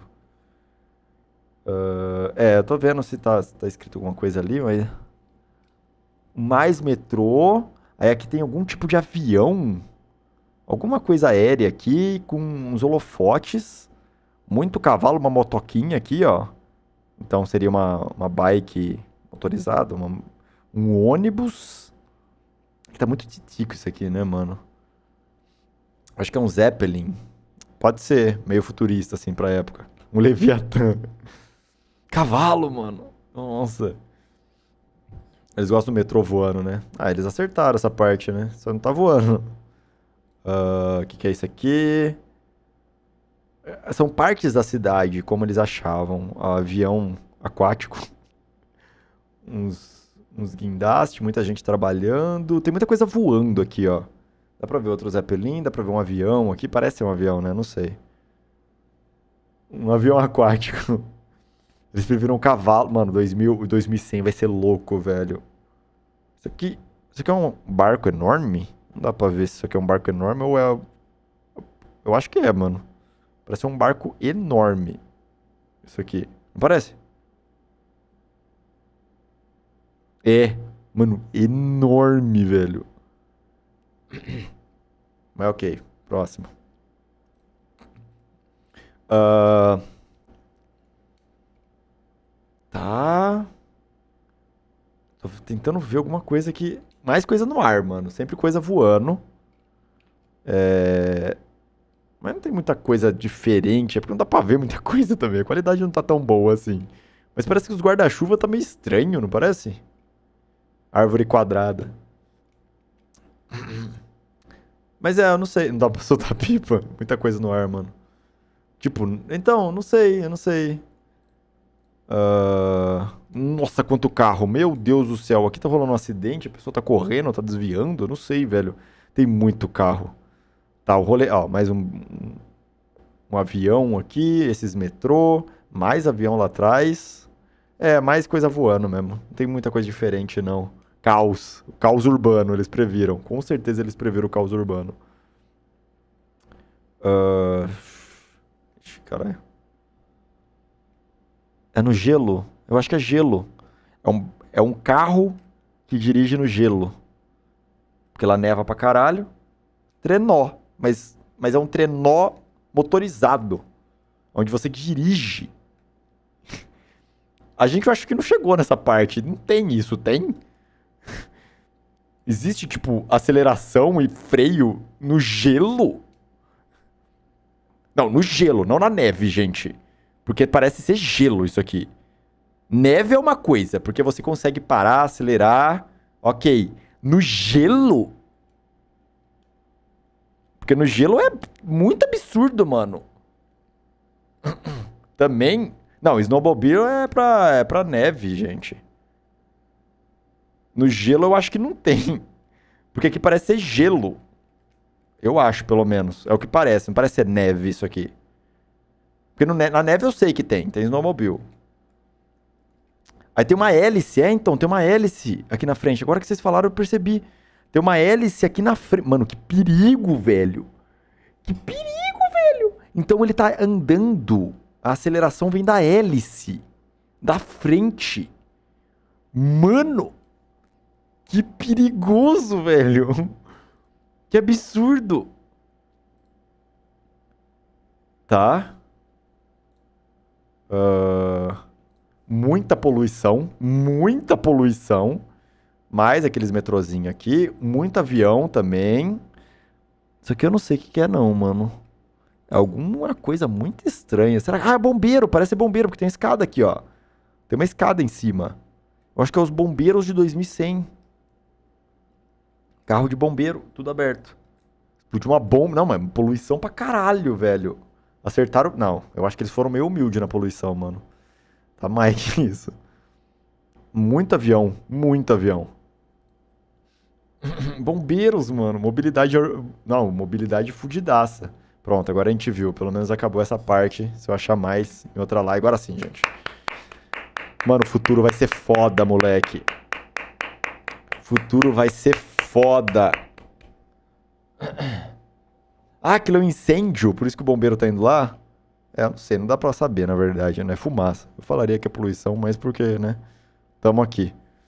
Uh, é, eu tô vendo se tá, se tá escrito alguma coisa ali, mas... Mais metrô. Aí aqui tem algum tipo de avião. Alguma coisa aérea aqui, com uns holofotes. Muito cavalo, uma motoquinha aqui, ó. Então seria uma, uma bike motorizada, uma, um ônibus. Tá muito titico isso aqui, né, mano? Acho que é um Zeppelin. Pode ser, meio futurista, assim, pra época. Um Leviatã. Cavalo, mano. Nossa. Eles gostam do metrô voando, né? Ah, eles acertaram essa parte, né? Só não tá voando. O uh, que, que é isso aqui? São partes da cidade, como eles achavam. Uh, avião aquático. Uns, uns guindastes, muita gente trabalhando. Tem muita coisa voando aqui, ó. Dá pra ver outro Zeppelin, dá pra ver um avião aqui. Parece ser um avião, né? Não sei. Um avião aquático. Eles previram um cavalo. Mano, dois mil, dois mil e cem vai ser louco, velho. Isso aqui, isso aqui é um barco enorme? Não dá pra ver se isso aqui é um barco enorme ou é... Eu acho que é, mano. Parece um barco enorme. Isso aqui. Não parece? É. Mano, enorme, velho. Mas ok. Próximo. Uh... Tá. Tô tentando ver alguma coisa aqui. Mais coisa no ar, mano. Sempre coisa voando. É... Mas não tem muita coisa diferente. É porque não dá pra ver muita coisa também. A qualidade não tá tão boa assim. Mas parece que os guarda-chuva tá meio estranho, não parece? Árvore quadrada. Mas é, eu não sei. Não dá pra soltar pipa. Muita coisa no ar, mano. Tipo, então, não sei, eu não sei. Uh... Nossa, quanto carro. Meu Deus do céu. Aqui tá rolando um acidente, a pessoa tá correndo, tá desviando. Eu não sei, velho. Tem muito carro. Tá, o rolê... Ó, mais um... Um avião aqui, esses metrô. Mais avião lá atrás. É, mais coisa voando mesmo. Não tem muita coisa diferente, não. Caos. Caos urbano, eles previram. Com certeza eles previram o caos urbano. Uh... Caralho. É no gelo? Eu acho que é gelo. É um, é um carro que dirige no gelo. Porque lá neva pra caralho. Trenó. Mas, mas é um trenó motorizado. Onde você dirige. A gente eu acho que não chegou nessa parte. Não tem isso, tem? Existe, tipo, aceleração e freio no gelo? Não, no gelo, não na neve, gente. Porque parece ser gelo isso aqui. Neve é uma coisa, porque você consegue parar, acelerar. Ok. No gelo? Porque no gelo é muito absurdo, mano. Também... Não, snowmobile é pra, é pra neve, gente. No gelo eu acho que não tem. Porque aqui parece ser gelo. Eu acho, pelo menos. É o que parece. Não parece ser neve isso aqui. Porque no, na neve eu sei que tem. Tem snowmobile. Aí tem uma hélice. É, então, tem uma hélice aqui na frente. Agora que vocês falaram, eu percebi. Tem uma hélice aqui na frente. Mano, que perigo, velho. Que perigo, velho. Então ele tá andando. A aceleração vem da hélice. Da frente. Mano. Que perigoso, velho. Que absurdo. Tá. Uh, muita poluição. Muita poluição. Mais aqueles metrozinhos aqui. Muito avião também. Isso aqui eu não sei o que, que é não, mano. É alguma coisa muito estranha. Será que... Ah, é bombeiro. Parece bombeiro, porque tem escada aqui, ó. Tem uma escada em cima. Eu acho que é os bombeiros de dois mil e cem. Carro de bombeiro, tudo aberto. Explodiu uma bomba. Não, mas poluição pra caralho, velho. Acertaram... Não, eu acho que eles foram meio humildes na poluição, mano. Tá mais que isso. Muito avião. Muito avião. Bombeiros, mano. Mobilidade... Não, mobilidade fudidaça. Pronto, agora a gente viu. Pelo menos acabou essa parte. Se eu achar mais em outra live. Agora sim, gente. Mano, o futuro vai ser foda, moleque. O futuro vai ser foda. Ah, aquilo é um incêndio. Por isso que o bombeiro tá indo lá? É, eu não sei. Não dá pra saber, na verdade, né? Fumaça. Eu falaria que é poluição, mas porque, né? Tamo aqui.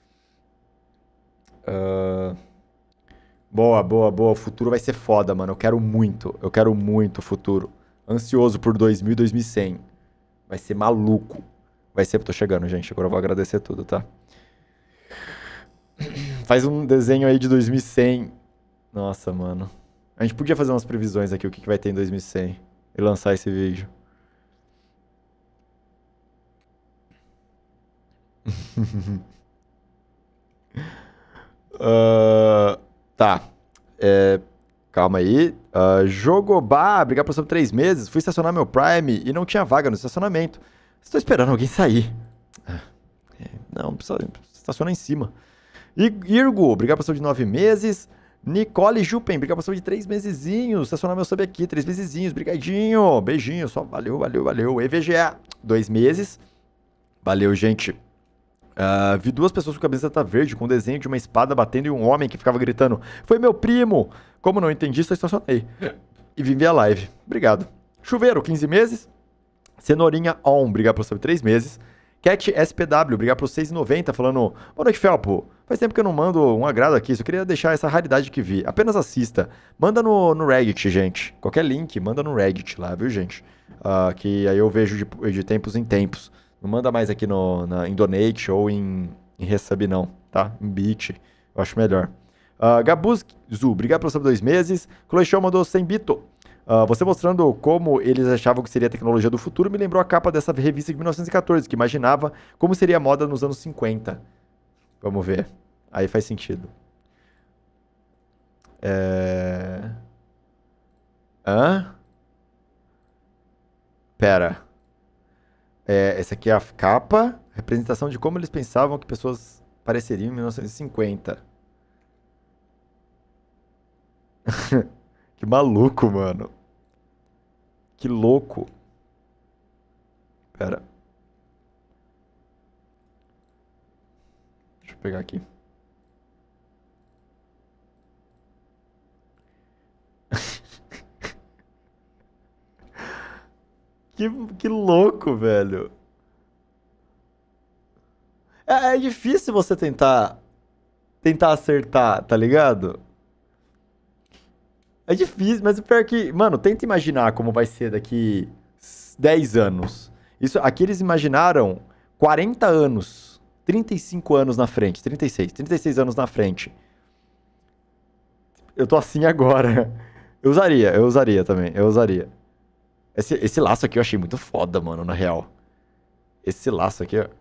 Uh... Boa, boa, boa. O futuro vai ser foda, mano. Eu quero muito. Eu quero muito o futuro. Ansioso por dois mil e dois mil e cem. Vai ser maluco. Vai ser... Tô chegando, gente. Agora eu vou agradecer tudo, tá? Faz um desenho aí de dois mil e cem. Nossa, mano. A gente podia fazer umas previsões aqui. O que, que vai ter em dois mil e cem. E lançar esse vídeo. uh, tá. É, calma aí. Uh, Jogobá, obrigado por sobre três meses. Fui estacionar meu Prime e não tinha vaga no estacionamento. Estou esperando alguém sair. É, não, precisa, estaciona em cima. Irgo, obrigado por sobre de nove meses. Nicole Jupen, obrigado por sobre de três mesezinhos. Estacionar meu sub aqui, três mesezinhos. Brigadinho, beijinho, só valeu, valeu, valeu. E V G A, dois meses. Valeu, gente. Uh, vi duas pessoas com camiseta verde com desenho de uma espada batendo em um homem que ficava gritando: foi meu primo! Como não entendi, só estacionei. E vim ver a live. Obrigado. Chuveiro, quinze meses. Cenourinha On, obrigado por sobre três meses. Cat S P W, obrigado por seis reais e noventa centavos, falando: boa noite, Felpo. Faz tempo que eu não mando um agrado aqui, só queria deixar essa raridade que vi. Apenas assista. Manda no, no Reddit, gente. Qualquer link, manda no Reddit lá, viu, gente? Uh, que aí eu vejo de, de tempos em tempos. Não manda mais aqui no, na, em Donate ou em, em Resub, não, tá? Em Bit, eu acho melhor. Uh, Gabuz Zu, obrigado pelo sub dois meses. Chloe Show mandou cem bito. Uh, você mostrando como eles achavam que seria a tecnologia do futuro me lembrou a capa dessa revista de mil novecentos e quatorze, que imaginava como seria a moda nos anos cinquenta. Vamos ver. Aí faz sentido. É... Hã? Pera. É, essa aqui é a capa. Representação de como eles pensavam que pessoas pareceriam em mil novecentos e cinquenta. Que maluco, mano. Que louco. Pera. Deixa eu pegar aqui. Que, que louco, velho. É, é difícil você tentar tentar acertar, tá ligado? É difícil, mas o pior é que, mano, tenta imaginar como vai ser daqui dez anos. Isso, aqui eles imaginaram quarenta anos, trinta e cinco anos na frente, trinta e seis, trinta e seis anos na frente. Eu tô assim agora. Eu usaria, eu usaria também, eu usaria. Esse, esse laço aqui eu achei muito foda, mano, na real. Esse laço aqui, ó.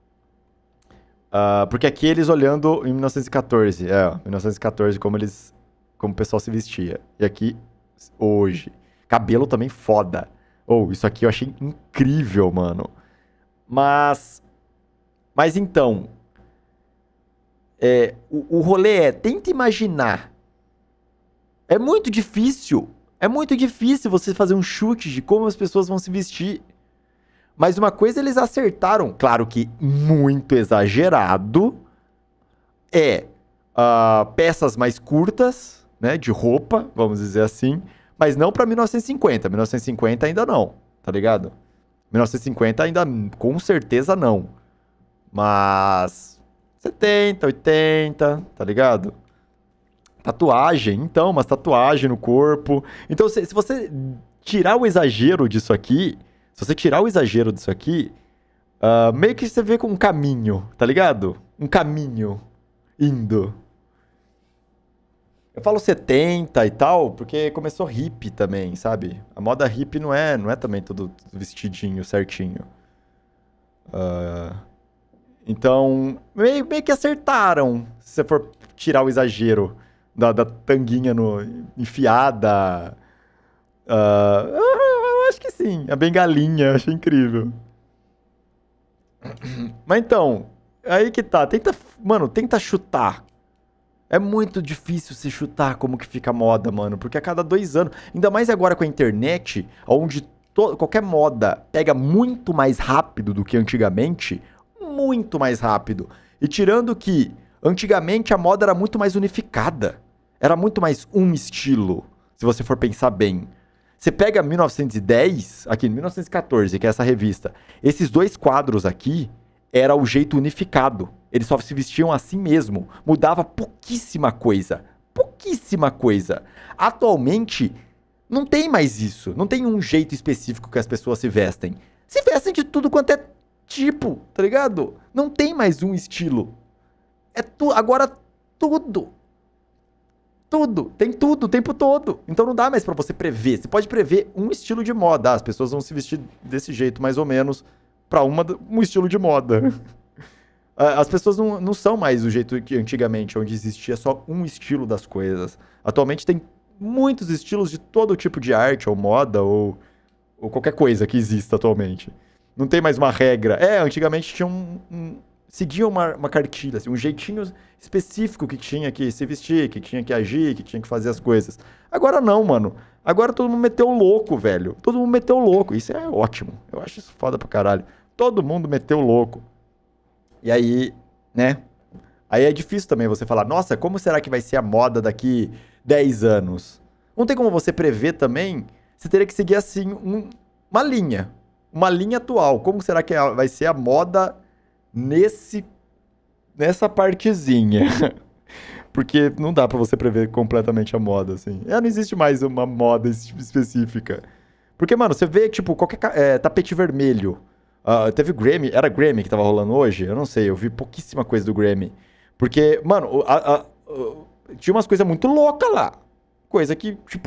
Uh, porque aqui eles olhando em mil novecentos e quatorze, é, ó, mil novecentos e quatorze, como eles, como o pessoal se vestia. E aqui, hoje. Cabelo também foda. Ou, oh, isso aqui eu achei incrível, mano. Mas, mas então, é, o, o rolê é, tenta imaginar. É muito difícil, é muito difícil você fazer um chute de como as pessoas vão se vestir. Mas uma coisa eles acertaram, claro que muito exagerado, é uh, peças mais curtas, né, de roupa, vamos dizer assim, mas não pra mil novecentos e cinquenta. mil novecentos e cinquenta ainda não, tá ligado? mil novecentos e cinquenta ainda com certeza não. Mas setenta, oitenta, tá ligado? Tatuagem, então, mas tatuagem no corpo. Então, se, se você tirar o exagero disso aqui, se você tirar o exagero disso aqui, uh, meio que você vê com um caminho, tá ligado? Um caminho indo. Eu falo setenta e tal, porque começou hippie também, sabe? A moda hippie não é, não é também tudo vestidinho, certinho. Uh, então, meio, meio que acertaram, se você for tirar o exagero da, da tanguinha no, enfiada. Uh, eu acho que sim, a bengalinha, achei incrível. Mas então, aí que tá, tenta, mano, tenta chutar. É muito difícil se chutar como que fica a moda, mano, porque a cada dois anos, ainda mais agora com a internet, onde to, qualquer moda pega muito mais rápido do que antigamente, muito mais rápido. E tirando que antigamente a moda era muito mais unificada, era muito mais um estilo, se você for pensar bem. Você pega mil novecentos e dez, aqui, mil novecentos e quatorze, que é essa revista. Esses dois quadros aqui era o jeito unificado. Eles só se vestiam assim mesmo. Mudava pouquíssima coisa. Pouquíssima coisa. Atualmente, não tem mais isso. Não tem um jeito específico que as pessoas se vestem. Se vestem de tudo quanto é tipo, tá ligado? Não tem mais um estilo. É tu... Agora, tudo. Tudo, tem tudo o tempo todo. Então não dá mais pra você prever. Você pode prever um estilo de moda. Ah, as pessoas vão se vestir desse jeito, mais ou menos, pra uma, um estilo de moda. As pessoas não, não são mais do jeito que antigamente, onde existia só um estilo das coisas. Atualmente tem muitos estilos de todo tipo de arte, ou moda, ou, ou qualquer coisa que exista atualmente. Não tem mais uma regra. É, antigamente tinha um... um seguia uma, uma cartilha, assim, um jeitinho específico que tinha que se vestir, que tinha que agir, que tinha que fazer as coisas. Agora não, mano. Agora todo mundo meteu o louco, velho. Todo mundo meteu o louco. Isso é ótimo. Eu acho isso foda pra caralho. Todo mundo meteu o louco. E aí, né? Aí é difícil também você falar, nossa, como será que vai ser a moda daqui dez anos? Não tem como você prever também. Você teria que seguir, assim, um, uma linha. Uma linha atual. Como será que vai ser a moda nesse, nessa partezinha? Porque não dá pra você prever completamente a moda, assim. É, não existe mais uma moda específica. Porque, mano, você vê, tipo, qualquer é, tapete vermelho. Uh, teve Grammy, era Grammy que tava rolando hoje? Eu não sei, eu vi pouquíssima coisa do Grammy. Porque, mano, a, a, a, tinha umas coisas muito loucas lá. Coisa que, tipo,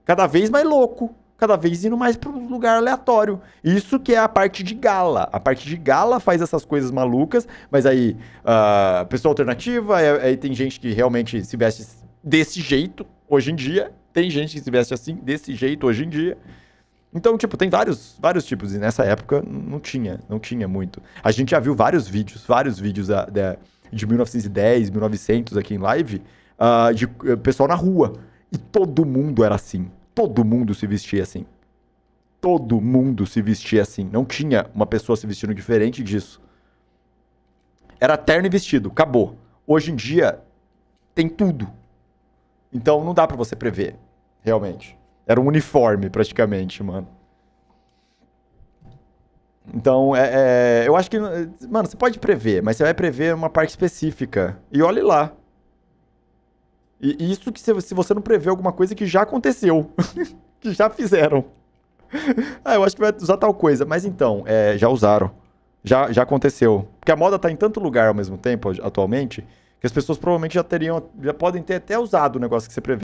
Cada vez mais louco. Cada vez indo mais para um lugar aleatório. Isso que é a parte de gala. A parte de gala faz essas coisas malucas, mas aí, uh, pessoa alternativa, aí, aí tem gente que realmente se veste desse jeito, hoje em dia. Tem gente que se veste assim, desse jeito, hoje em dia. Então, tipo, tem vários, vários tipos. E nessa época, não tinha, não tinha muito. A gente já viu vários vídeos, vários vídeos da, da, de mil novecentos e dez, mil e novecentos aqui em live, uh, de uh, pessoal na rua. E todo mundo era assim. Todo mundo se vestia assim. Todo mundo se vestia assim. Não tinha uma pessoa se vestindo diferente disso. Era terno e vestido. Acabou. Hoje em dia, tem tudo. Então, não dá pra você prever. Realmente. Era um uniforme, praticamente, mano. Então, é, é, eu acho que... Mano, você pode prever, mas você vai prever uma parte específica. E olhe lá. E isso que se, se você não prevê alguma coisa que já aconteceu. Que já fizeram. Ah, eu acho que vai usar tal coisa. Mas então, é, já usaram. Já, já aconteceu. Porque a moda tá em tanto lugar ao mesmo tempo, atualmente, que as pessoas provavelmente já teriam... Já podem ter até usado o negócio que você prevê.